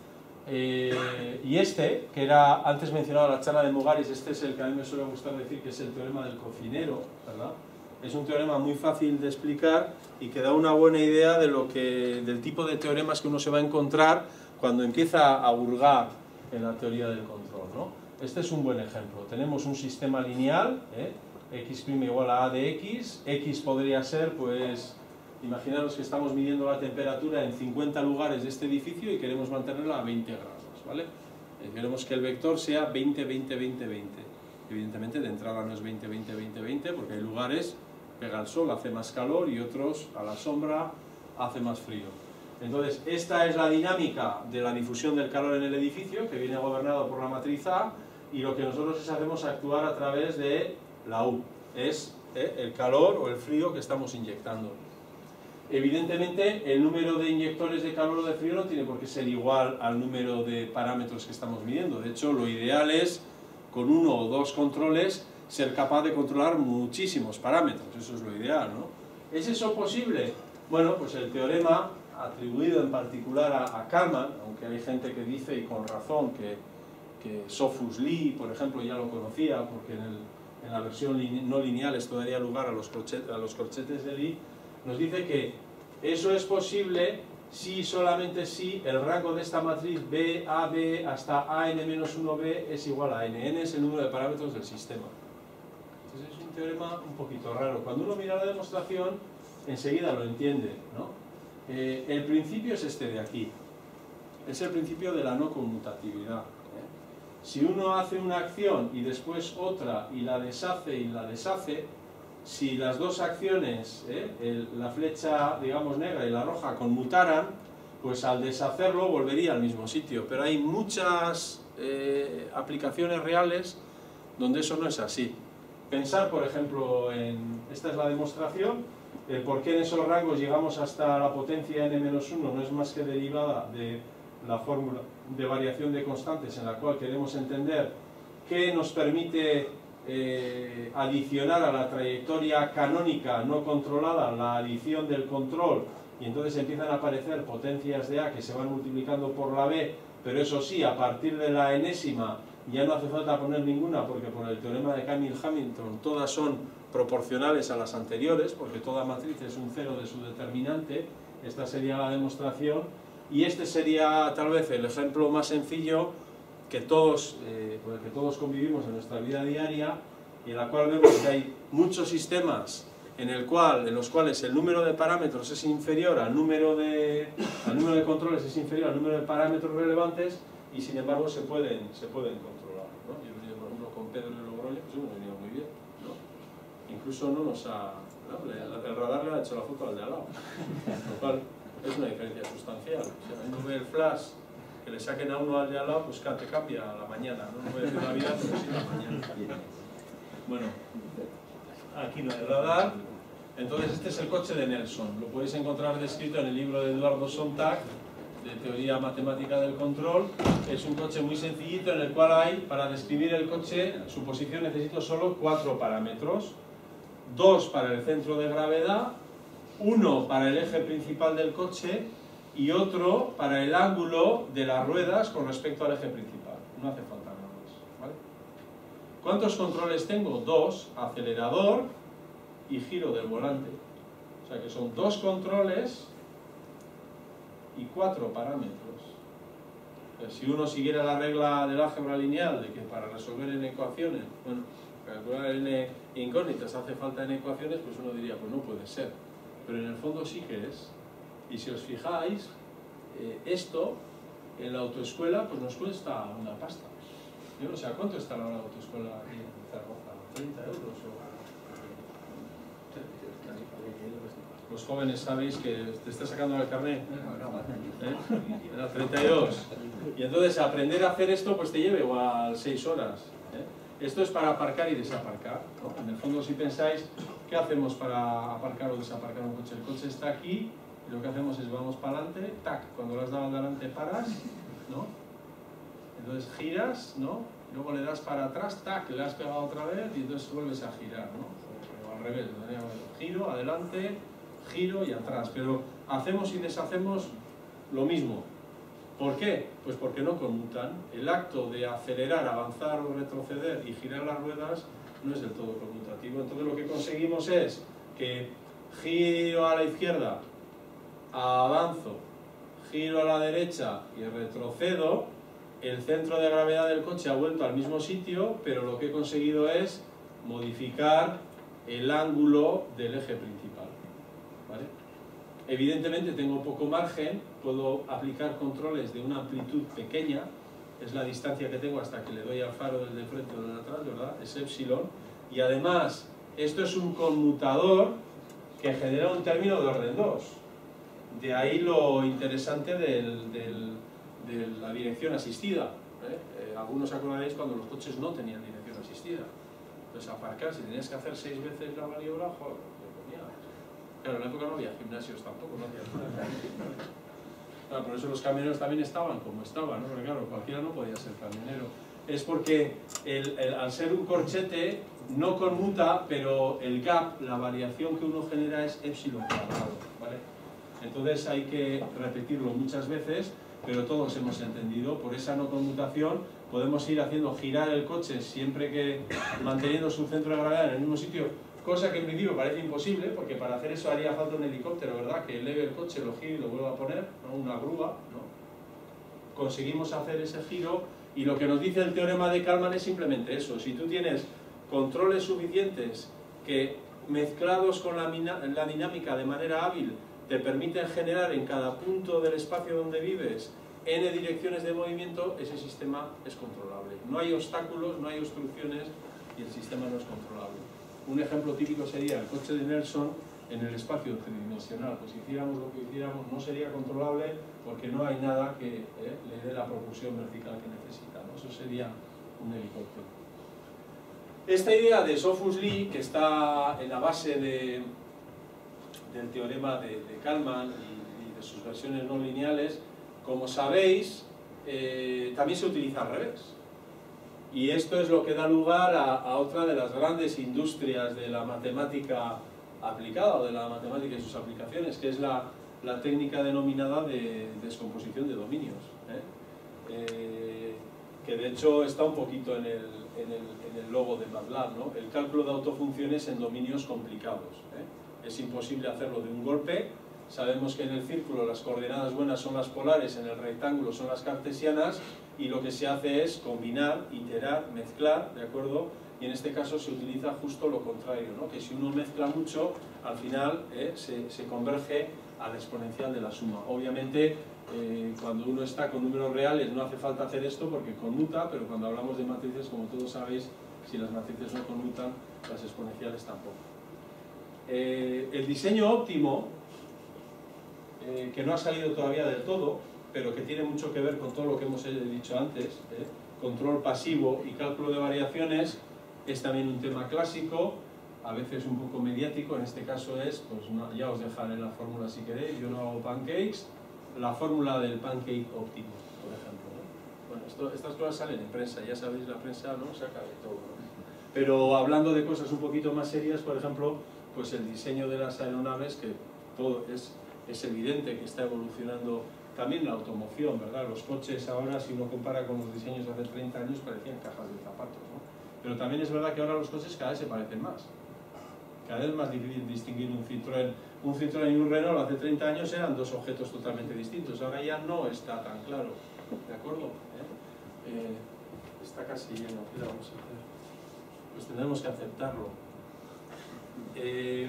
Eh, y este, que era antes mencionado en la charla de Mugaris, este es el que a mí me suele gustar decir que es el teorema del cocinero, ¿verdad? Es un teorema muy fácil de explicar y que da una buena idea de lo que, del tipo de teoremas que uno se va a encontrar cuando empieza a hurgar en la teoría del control, ¿no? Este es un buen ejemplo. Tenemos un sistema lineal, ¿eh? X' igual a A de X. X podría ser, pues, imaginaros que estamos midiendo la temperatura en cincuenta lugares de este edificio y queremos mantenerla a veinte grados, ¿vale? Y queremos que el vector sea veinte, veinte, veinte, veinte. Evidentemente de entrada no es veinte, veinte, veinte, veinte, porque hay lugares, pega el sol, hace más calor, y otros a la sombra hace más frío. Entonces, esta es la dinámica de la difusión del calor en el edificio, que viene gobernado por la matriz A, y lo que nosotros es hacemos actuar a través de la U, es eh, el calor o el frío que estamos inyectando. Evidentemente, el número de inyectores de calor o de frío no tiene por qué ser igual al número de parámetros que estamos midiendo. De hecho, lo ideal es, con uno o dos controles, ser capaz de controlar muchísimos parámetros. Eso es lo ideal, ¿no? ¿Es eso posible? Bueno, pues el teorema atribuido en particular a, a Kalman, aunque hay gente que dice, y con razón, que, que Sophus Lee, por ejemplo, ya lo conocía, porque en, el, en la versión no lineal esto daría lugar a los, corchetes, a los corchetes de Lee, nos dice que eso es posible si, solamente si, el rango de esta matriz B, A, B, hasta A n menos uno B es igual a N. N es el número de parámetros del sistema. Entonces es un teorema un poquito raro. Cuando uno mira la demostración, enseguida lo entiende, ¿no? Eh, el principio es este de aquí. Es el principio de la no conmutatividad, ¿eh? Si uno hace una acción y después otra y la deshace y la deshace, si las dos acciones, ¿eh? el, la flecha, digamos, negra y la roja conmutaran, pues al deshacerlo volvería al mismo sitio. Pero hay muchas eh, aplicaciones reales donde eso no es así. Pensar, por ejemplo, en... esta es la demostración, el por qué en esos rangos llegamos hasta la potencia n menos uno no es más que derivada de la fórmula de variación de constantes en la cual queremos entender qué nos permite eh, adicionar a la trayectoria canónica no controlada la adición del control, y entonces empiezan a aparecer potencias de A que se van multiplicando por la B, pero eso sí, a partir de la enésima ya no hace falta poner ninguna, porque por el teorema de Campbell-Hamilton todas son proporcionales a las anteriores, porque toda matriz es un cero de su determinante. Esta sería la demostración, y este sería tal vez el ejemplo más sencillo que todos, eh, con el que todos convivimos en nuestra vida diaria, y en la cual vemos que hay muchos sistemas en, el cual, en los cuales el número de parámetros es inferior al número de, al número de controles es inferior al número de parámetros relevantes, y sin embargo se pueden, se pueden controlar, ¿no? Yo he venido, por ejemplo, con Pedro en Logroño, pues hemos venido muy bien, ¿no? Incluso no nos ha, ¿no? el radar le ha hecho la foto al de al lado, lo cual es una diferencia sustancial. O sea, en vez del flash que le saquen a uno al de al lado, pues te cambia a la mañana, no voy a decir la vida, pero sí la mañana. Bueno, aquí no hay radar. Entonces este es el coche de Nelson, lo podéis encontrar descrito en el libro de Eduardo Sontag de Teoría Matemática del Control. Es un coche muy sencillito en el cual hay, para describir el coche, su posición necesito solo cuatro parámetros. Dos para el centro de gravedad, uno para el eje principal del coche y otro para el ángulo de las ruedas con respecto al eje principal. No hace falta nada más, ¿vale? ¿Cuántos controles tengo? Dos, acelerador y giro del volante. O sea que son dos controles y cuatro parámetros. Si uno siguiera la regla del álgebra lineal de que para resolver n ecuaciones, bueno, para calcular n incógnitas hace falta n ecuaciones, pues uno diría, pues no puede ser. Pero en el fondo sí que es. Y si os fijáis, eh, esto en la autoescuela pues nos cuesta una pasta. Yo no sé, ¿a cuánto está la autoescuela aquí en Zaragoza? ¿treinta euros? O... Los jóvenes sabéis que te está sacando el carnet, ¿eh? Era treinta y dos. Y entonces aprender a hacer esto pues te lleva igual seis horas. ¿eh? Esto es para aparcar y desaparcar, ¿no? En el fondo, si pensáis, ¿qué hacemos para aparcar o desaparcar un coche? El coche está aquí y lo que hacemos es vamos para adelante, tac, cuando lo has dado adelante paras, ¿no? Entonces giras, ¿no? Luego le das para atrás, tac, le has pegado otra vez y entonces vuelves a girar, ¿no? O al revés, giro, adelante, giro y atrás, pero hacemos y deshacemos lo mismo. ¿Por qué? Pues porque no conmutan. El acto de acelerar, avanzar o retroceder y girar las ruedas no es del todo conmutativo. Entonces lo que conseguimos es que giro a la izquierda, avanzo, giro a la derecha y retrocedo, el centro de gravedad del coche ha vuelto al mismo sitio, pero lo que he conseguido es modificar el ángulo del eje principal. ¿Vale? Evidentemente tengo poco margen, puedo aplicar controles de una amplitud pequeña, es la distancia que tengo hasta que le doy al faro del de frente o del de atrás, ¿verdad? Es epsilon, y además esto es un conmutador que genera un término de orden dos. De ahí lo interesante del, del, de la dirección asistida. ¿eh? Eh, algunos acordaréis cuando los coches no tenían dirección asistida. Entonces aparcar, si tenías que hacer seis veces la maniobra, joder. Claro, en la época no había gimnasios tampoco, no había nada. Claro, por eso los camioneros también estaban como estaban, ¿no? Porque claro, cualquiera no podía ser camionero. Es porque el, el, al ser un corchete no conmuta, pero el gap, la variación que uno genera es epsilon cuadrado, ¿vale? Entonces hay que repetirlo muchas veces, pero todos hemos entendido, por esa no conmutación podemos ir haciendo girar el coche siempre que manteniendo su centro de gravedad en el mismo sitio, cosa que en principio parece imposible, porque para hacer eso haría falta un helicóptero, ¿verdad? Que eleve el coche, lo gire y lo vuelva a poner, ¿no? Una grúa, ¿no? Conseguimos hacer ese giro y lo que nos dice el teorema de Kalman es simplemente eso. Si tú tienes controles suficientes que mezclados con la, la dinámica de manera hábil te permiten generar en cada punto del espacio donde vives n direcciones de movimiento, ese sistema es controlable. No hay obstáculos, no hay obstrucciones y el sistema no es controlable. Un ejemplo típico sería el coche de Nelson en el espacio tridimensional. Pues si hiciéramos lo que hiciéramos no sería controlable porque no hay nada que eh, le dé la propulsión vertical que necesita, ¿no? Eso sería un helicóptero. Esta idea de Sophus-Lee, que está en la base de, del teorema de, de Kalman y, y de sus versiones no lineales, como sabéis, eh, también se utiliza al revés. Y esto es lo que da lugar a, a otra de las grandes industrias de la matemática aplicada o de la matemática y sus aplicaciones, que es la, la técnica denominada de descomposición de dominios. ¿eh? Eh, que de hecho está un poquito en el, en el, en el logo de MATLAB, ¿no? El cálculo de autofunciones en dominios complicados. ¿eh? Es imposible hacerlo de un golpe. Sabemos que en el círculo las coordenadas buenas son las polares, en el rectángulo son las cartesianas, y lo que se hace es combinar, iterar, mezclar, ¿de acuerdo? Y en este caso se utiliza justo lo contrario, ¿no? Que si uno mezcla mucho, al final eh, se, se converge a la exponencial de la suma. Obviamente, eh, cuando uno está con números reales no hace falta hacer esto porque conmuta, pero cuando hablamos de matrices, como todos sabéis, si las matrices no conmutan, las exponenciales tampoco. Eh, el diseño óptimo, eh, que no ha salido todavía del todo, pero que tiene mucho que ver con todo lo que hemos dicho antes, ¿eh? Control pasivo y cálculo de variaciones, es también un tema clásico, a veces un poco mediático. En este caso es, pues no, ya os dejaré la fórmula si queréis, yo no hago pancakes, la fórmula del pancake óptimo, por ejemplo, ¿no? Bueno, esto, estas cosas salen en prensa, ya sabéis, la prensa no saca de todo, ¿no? Pero hablando de cosas un poquito más serias, por ejemplo, pues el diseño de las aeronaves, que todo es es evidente que está evolucionando también la automoción, ¿verdad? Los coches ahora, si uno compara con los diseños de hace treinta años, parecían cajas de zapatos, ¿no? Pero también es verdad que ahora los coches cada vez se parecen más. Cada vez es más difícil distinguir un Citroën. Un Citroën y un Renault hace treinta años eran dos objetos totalmente distintos, ahora ya no está tan claro, ¿de acuerdo? ¿Eh? Eh, está casi lleno, ¿qué le vamos a hacer? Pues tendremos que aceptarlo. Eh,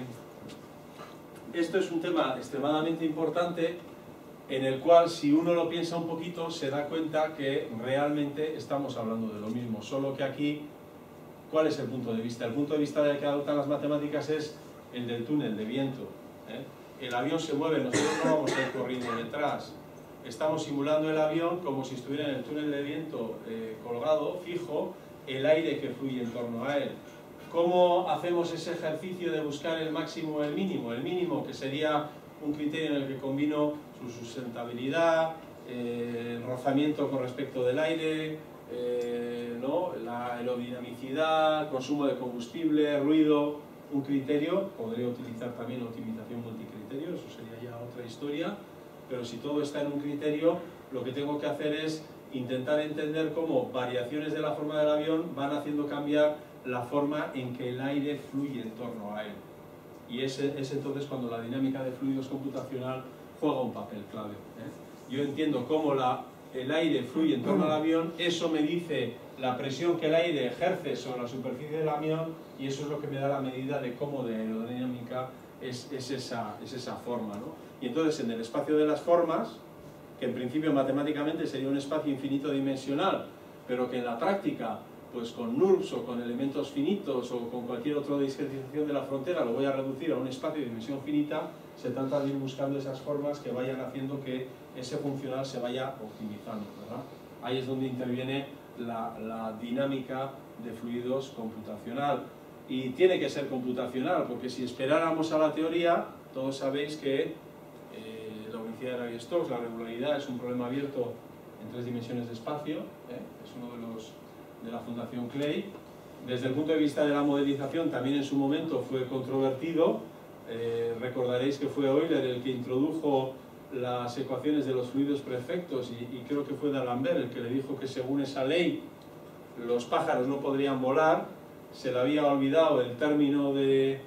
esto es un tema extremadamente importante en el cual, si uno lo piensa un poquito, se da cuenta que realmente estamos hablando de lo mismo, solo que aquí, ¿cuál es el punto de vista? El punto de vista del que adoptan las matemáticas es el del túnel de viento, ¿eh? El avión se mueve, nosotros no vamos a ir corriendo detrás, estamos simulando el avión como si estuviera en el túnel de viento eh, colgado, fijo, el aire que fluye en torno a él. ¿Cómo hacemos ese ejercicio de buscar el máximo o el mínimo? El mínimo, que sería un criterio en el que combino su sustentabilidad, eh, el rozamiento con respecto del aire, eh, ¿no? La aerodinamicidad, consumo de combustible, ruido, un criterio. Podría utilizar también optimización multicriterio, eso sería ya otra historia, pero si todo está en un criterio, lo que tengo que hacer es intentar entender cómo variaciones de la forma del avión van haciendo cambiar la forma en que el aire fluye en torno a él. Y ese es entonces cuando la dinámica de fluidos computacional juega un papel clave, ¿eh? Yo entiendo cómo la, el aire fluye en torno al avión, eso me dice la presión que el aire ejerce sobre la superficie del avión, y eso es lo que me da la medida de cómo de aerodinámica es, es, esa, es esa forma, ¿no? Y entonces en el espacio de las formas, que en principio matemáticamente sería un espacio infinito dimensional, pero que en la práctica, pues con NURBS o con elementos finitos o con cualquier otra discretización de la frontera, lo voy a reducir a un espacio de dimensión finita, se trata de ir buscando esas formas que vayan haciendo que ese funcional se vaya optimizando, ¿verdad? Ahí es donde interviene la, la dinámica de fluidos computacional. Y tiene que ser computacional, porque si esperáramos a la teoría, todos sabéis que eh, la unicidad de Navier-Stokes, la regularidad, es un problema abierto en tres dimensiones de espacio, ¿eh? Es uno de los de la Fundación Clay. Desde el punto de vista de la modelización, también en su momento fue controvertido. Eh, recordaréis que fue Euler el que introdujo las ecuaciones de los fluidos perfectos, y, y creo que fue D'Alembert el que le dijo que según esa ley los pájaros no podrían volar. Se le había olvidado el término de,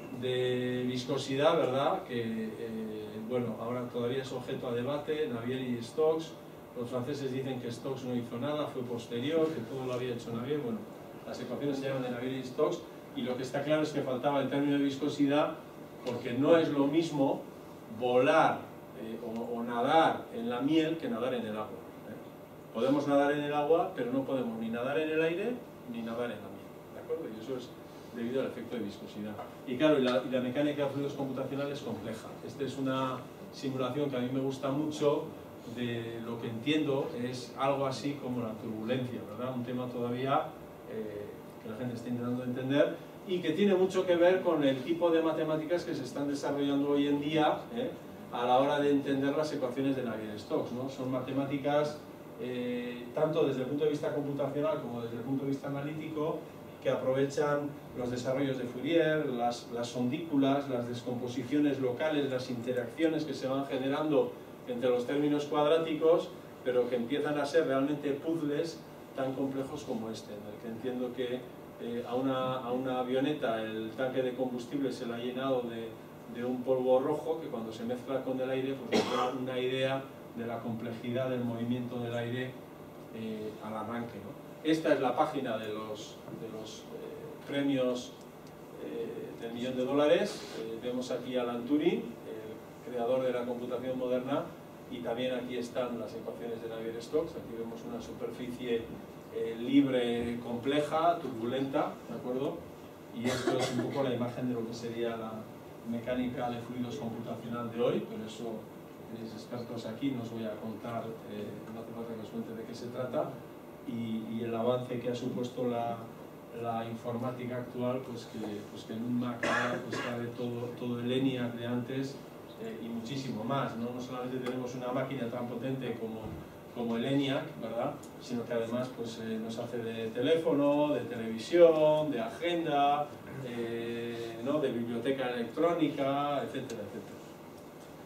de viscosidad, ¿verdad? Que, eh, bueno, ahora todavía es objeto a debate, Navier y Stokes. Los franceses dicen que Stokes no hizo nada, fue posterior, que todo lo había hecho Navier. Bueno, las ecuaciones se llaman de Navier y Stokes, y lo que está claro es que faltaba el término de viscosidad, porque no es lo mismo volar eh, o, o nadar en la miel que nadar en el agua, ¿eh? Podemos nadar en el agua, pero no podemos ni nadar en el aire ni nadar en la miel, ¿de acuerdo? Y eso es debido al efecto de viscosidad. Y claro, y la, y la mecánica de fluidos computacionales es compleja. Esta es una simulación que a mí me gusta mucho. De lo que entiendo es algo así como la turbulencia, ¿verdad? Un tema todavía eh, que la gente está intentando entender y que tiene mucho que ver con el tipo de matemáticas que se están desarrollando hoy en día, ¿eh? A la hora de entender las ecuaciones de Navier-Stokes, ¿no? Son matemáticas eh, tanto desde el punto de vista computacional como desde el punto de vista analítico, que aprovechan los desarrollos de Fourier, las, las sondículas, las descomposiciones locales, las interacciones que se van generando entre los términos cuadráticos, pero que empiezan a ser realmente puzzles tan complejos como este, en el que entiendo que eh, a, una, a una avioneta el tanque de combustible se le ha llenado de, de un polvo rojo que cuando se mezcla con el aire pues nos da una idea de la complejidad del movimiento del aire eh, al arranque, ¿no? Esta es la página de los, de los eh, premios eh, del millón de dólares. Eh, vemos aquí a Alan Turing, creador de la computación moderna, y también aquí están las ecuaciones de Navier-Stokes. Aquí vemos una superficie eh, libre, compleja, turbulenta, ¿de acuerdo? Y esto es un poco la imagen de lo que sería la mecánica de fluidos computacional de hoy, pero eso tenéis expertos aquí, no os voy a contar, eh, no hace falta que os cuente de qué se trata, y, y el avance que ha supuesto la, la informática actual, pues que, pues que en un Mac ahora pues cabe todo, todo el ENIAC de antes, Eh, y muchísimo más, ¿no? No solamente tenemos una máquina tan potente como, como el ENIAC, ¿verdad? Sino que además pues, eh, nos hace de teléfono, de televisión, de agenda, eh, ¿no? De biblioteca electrónica, etcétera, etcétera.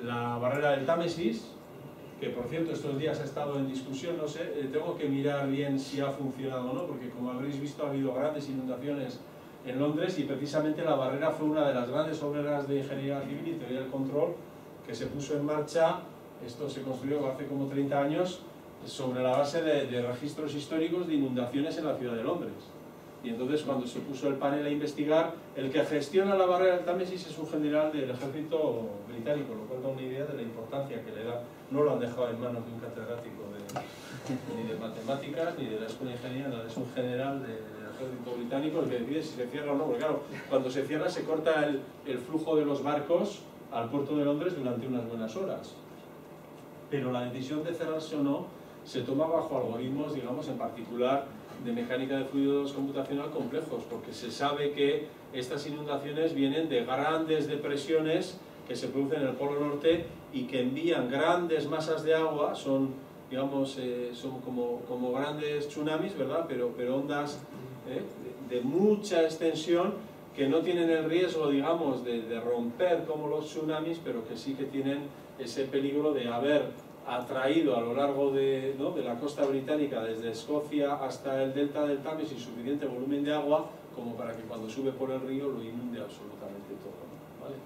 la barrera del Támesis, que por cierto estos días ha estado en discusión, no sé, eh, tengo que mirar bien si ha funcionado o no, porque como habréis visto ha habido grandes inundaciones en Londres y precisamente la barrera fue una de las grandes obras de ingeniería civil y teoría del control que se puso en marcha. Esto se construyó hace como treinta años sobre la base de, de registros históricos de inundaciones en la ciudad de Londres. Y entonces cuando se puso el panel a investigar, el que gestiona la barrera del Támesis es un general del ejército británico, lo cual da una idea de la importancia que le da. No lo han dejado en manos de un catedrático de, ni de matemáticas ni de la escuela de ingeniería, no, es un general de, del ejército británico el que decide si se cierra o no, porque claro, cuando se cierra se corta el, el flujo de los barcos al puerto de Londres durante unas buenas horas. Pero la decisión de cerrarse o no se toma bajo algoritmos, digamos, en particular de mecánica de fluidos computacional complejos, porque se sabe que estas inundaciones vienen de grandes depresiones que se producen en el Polo Norte y que envían grandes masas de agua, son, digamos, eh, son como, como grandes tsunamis, ¿verdad? Pero, pero ondas eh, de, de mucha extensión que no tienen el riesgo, digamos, de, de romper como los tsunamis, pero que sí que tienen ese peligro de haber atraído a lo largo de, ¿no? de la costa británica, desde Escocia hasta el delta del Támesis, suficiente volumen de agua como para que cuando sube por el río lo inunde absolutamente todo, ¿no? ¿Vale?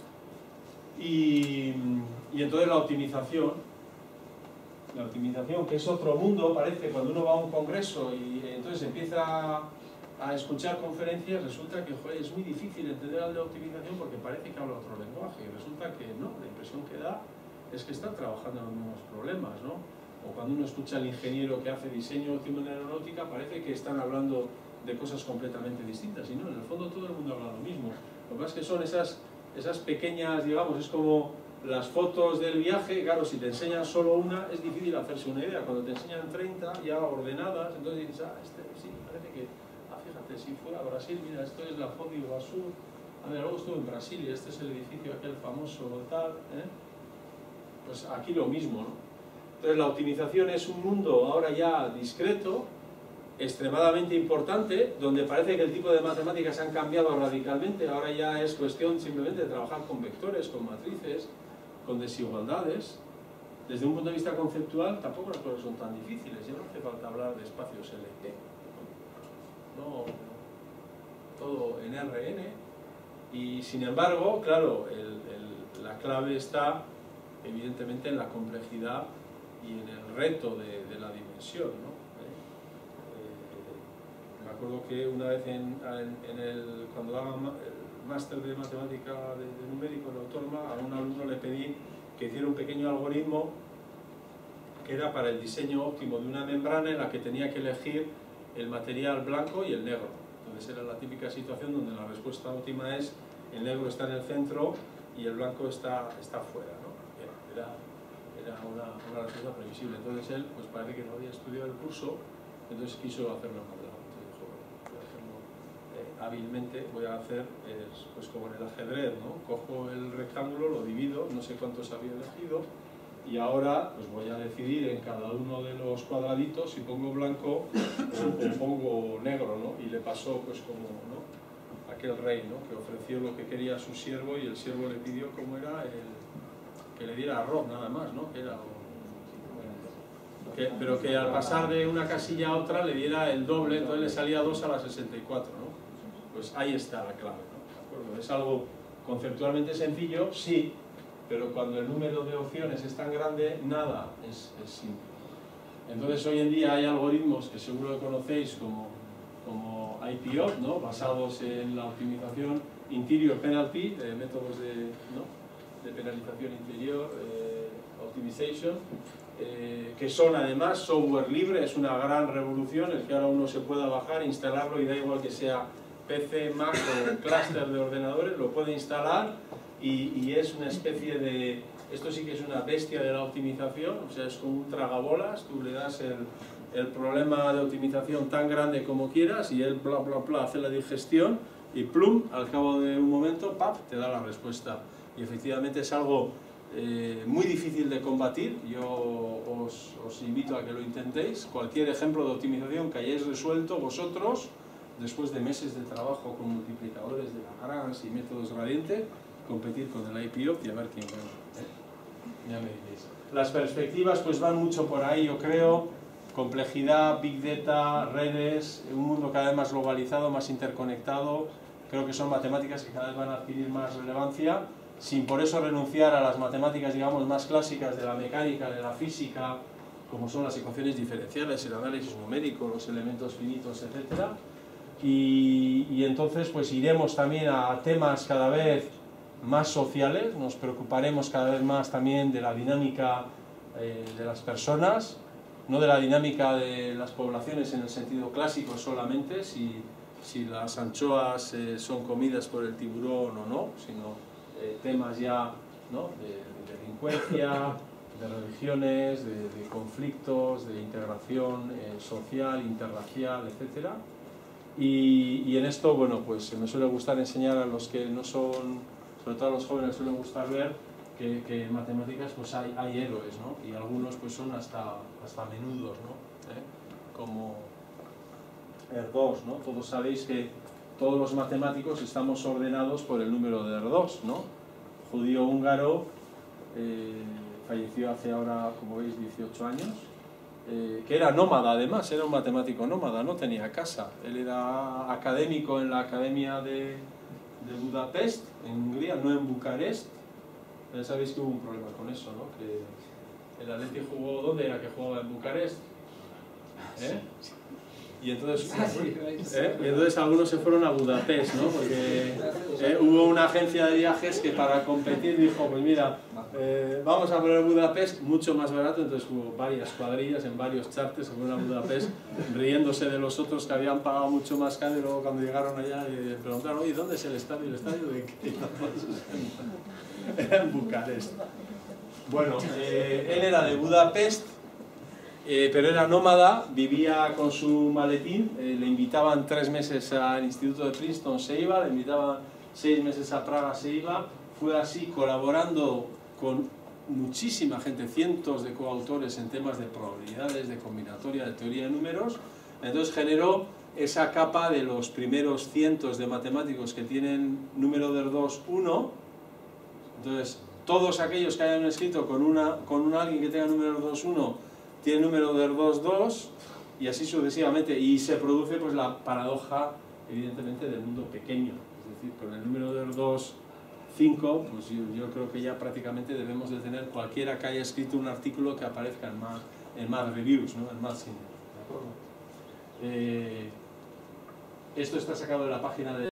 Y, y entonces la optimización, la optimización, que es otro mundo, parece, cuando uno va a un congreso y entonces empieza a escuchar conferencias, resulta que joder, es muy difícil entender al de optimización porque parece que habla otro lenguaje, y resulta que no, la impresión que da es que están trabajando en los mismos problemas, ¿no? O cuando uno escucha al ingeniero que hace diseño óptimo en aeronáutica, parece que están hablando de cosas completamente distintas, y no, en el fondo todo el mundo habla lo mismo. Lo que pasa es que son esas, esas pequeñas, digamos, es como las fotos del viaje, claro, si te enseñan solo una, es difícil hacerse una idea. Cuando te enseñan treinta ya ordenadas, entonces dices, ah, este, sí, parece que, ah, fíjate, si fuera Brasil, mira, esto es la Foz do Iguazú, a ver, luego estuve en Brasil y este es el edificio aquel famoso tal, ¿eh? Pues aquí lo mismo, ¿no? Entonces la optimización es un mundo ahora ya discreto, extremadamente importante, donde parece que el tipo de matemáticas han cambiado radicalmente. Ahora ya es cuestión simplemente de trabajar con vectores, con matrices, con desigualdades. Desde un punto de vista conceptual tampoco las cosas son tan difíciles, ya no hace falta hablar de espacios L T, no, todo en R N, y sin embargo, claro, el, el, la clave está evidentemente en la complejidad y en el reto de, de la dimensión, ¿no? ¿Eh? Eh, me acuerdo que una vez en, en, en el, cuando daba el máster de matemática de, de numérico en la Autónoma, a un alumno le pedí que hiciera un pequeño algoritmo que era para el diseño óptimo de una membrana en la que tenía que elegir el material blanco y el negro. Entonces era la típica situación donde la respuesta óptima es el negro está en el centro y el blanco está, está fuera, ¿no? Era, era una, una respuesta previsible. Entonces él, pues parece que no había estudiado el curso, entonces quiso hacerlo en modelado. Entonces dijo, bueno, voy a hacerlo eh, hábilmente, voy a hacer, eh, pues como en el ajedrez, ¿no? Cojo el rectángulo, lo divido, no sé cuántos había elegido, y ahora pues voy a decidir en cada uno de los cuadraditos si pongo blanco o, o pongo negro, ¿no? Y le pasó pues como, ¿no? Aquel rey, ¿no? Que ofreció lo que quería a su siervo y el siervo le pidió como era el que le diera arroz nada más, ¿no? Que era, que, pero que al pasar de una casilla a otra le diera el doble, entonces le salía dos a la sesenta y cuatro, ¿no? Pues ahí está la clave, ¿no? ¿De acuerdo? Es algo conceptualmente sencillo, sí, pero cuando el número de opciones es tan grande, nada es, es simple. Entonces hoy en día hay algoritmos que seguro que conocéis como, como I P O, ¿no? Basados en la optimización interior penalty, de métodos de, ¿no? de penalización interior, eh, optimization, eh, que son además software libre. Es una gran revolución el que ahora uno se pueda bajar, instalarlo, y da igual que sea P C, Mac o clúster de ordenadores, lo puede instalar y, y es una especie de, esto sí que es una bestia de la optimización, o sea, es como un tragabolas. Tú le das el, el problema de optimización tan grande como quieras y él bla bla bla hace la digestión y plum, al cabo de un momento, pap, te da la respuesta. Y efectivamente es algo eh, muy difícil de combatir. Yo os, os invito a que lo intentéis. Cualquier ejemplo de optimización que hayáis resuelto vosotros, después de meses de trabajo con multiplicadores de Lagrange y métodos gradiente, competir con el I P O y a ver quién gana, ¿eh? Ya me diréis. Las perspectivas pues van mucho por ahí, yo creo. Complejidad, Big Data, redes, un mundo cada vez más globalizado, más interconectado. Creo que son matemáticas que cada vez van a adquirir más relevancia, sin por eso renunciar a las matemáticas, digamos, más clásicas de la mecánica, de la física, como son las ecuaciones diferenciales, el análisis numérico, los elementos finitos, etcétera. Y, y entonces pues iremos también a temas cada vez más sociales, nos preocuparemos cada vez más también de la dinámica eh, de las personas, no de la dinámica de las poblaciones en el sentido clásico solamente, si, si las anchoas eh, son comidas por el tiburón o no, sino eh, temas ya, ¿no?, de, de delincuencia, de religiones, de, de conflictos, de integración eh, social, interracial, etcétera. Y, y en esto, bueno, pues me suele gustar enseñar a los que no son, sobre todo a los jóvenes, suele gustar ver que, que en matemáticas pues hay, hay héroes, ¿no? Y algunos pues son hasta, hasta menudos, ¿no? ¿Eh? Como Erdős, ¿no? Todos sabéis que todos los matemáticos estamos ordenados por el número de Erdős, ¿no? Judío húngaro, eh, falleció hace ahora, como veis, dieciocho años. Eh, que era nómada además, era un matemático nómada, no tenía casa. Él era académico en la Academia de, de Budapest, en Hungría, no en Bucarest. Ya sabéis que hubo un problema con eso, ¿no? Que el Atleti jugó, ¿dónde era que jugaba? En Bucarest. ¿Eh? Y entonces, ¿eh? y entonces algunos se fueron a Budapest, ¿no? Porque eh, hubo una agencia de viajes que para competir dijo, pues mira, eh, vamos a poner Budapest mucho más barato. Entonces hubo varias cuadrillas en varios charters, se fueron a Budapest riéndose de los otros que habían pagado mucho más caro, y luego cuando llegaron allá le preguntaron, oye, ¿dónde es el estadio? ¿El estadio de qué? Era en Bucarest. Bueno, eh, él era de Budapest, Eh, pero era nómada, vivía con su maletín, eh, le invitaban tres meses al Instituto de Princeton, se iba, le invitaban seis meses a Praga, se iba, fue así colaborando con muchísima gente, cientos de coautores en temas de probabilidades, de combinatoria, de teoría de números. Entonces generó esa capa de los primeros cientos de matemáticos que tienen número de Erdős uno. Entonces todos aquellos que hayan escrito con, una, con un alguien que tenga número de Erdős uno tiene número de Erdős dos, y así sucesivamente, y se produce pues la paradoja evidentemente del mundo pequeño, es decir, con el número de Erdős cinco, pues yo, yo creo que ya prácticamente debemos de tener cualquiera que haya escrito un artículo que aparezca en más, en más reviews, ¿no? En más cine, ¿de acuerdo? Eh, esto está sacado de la página de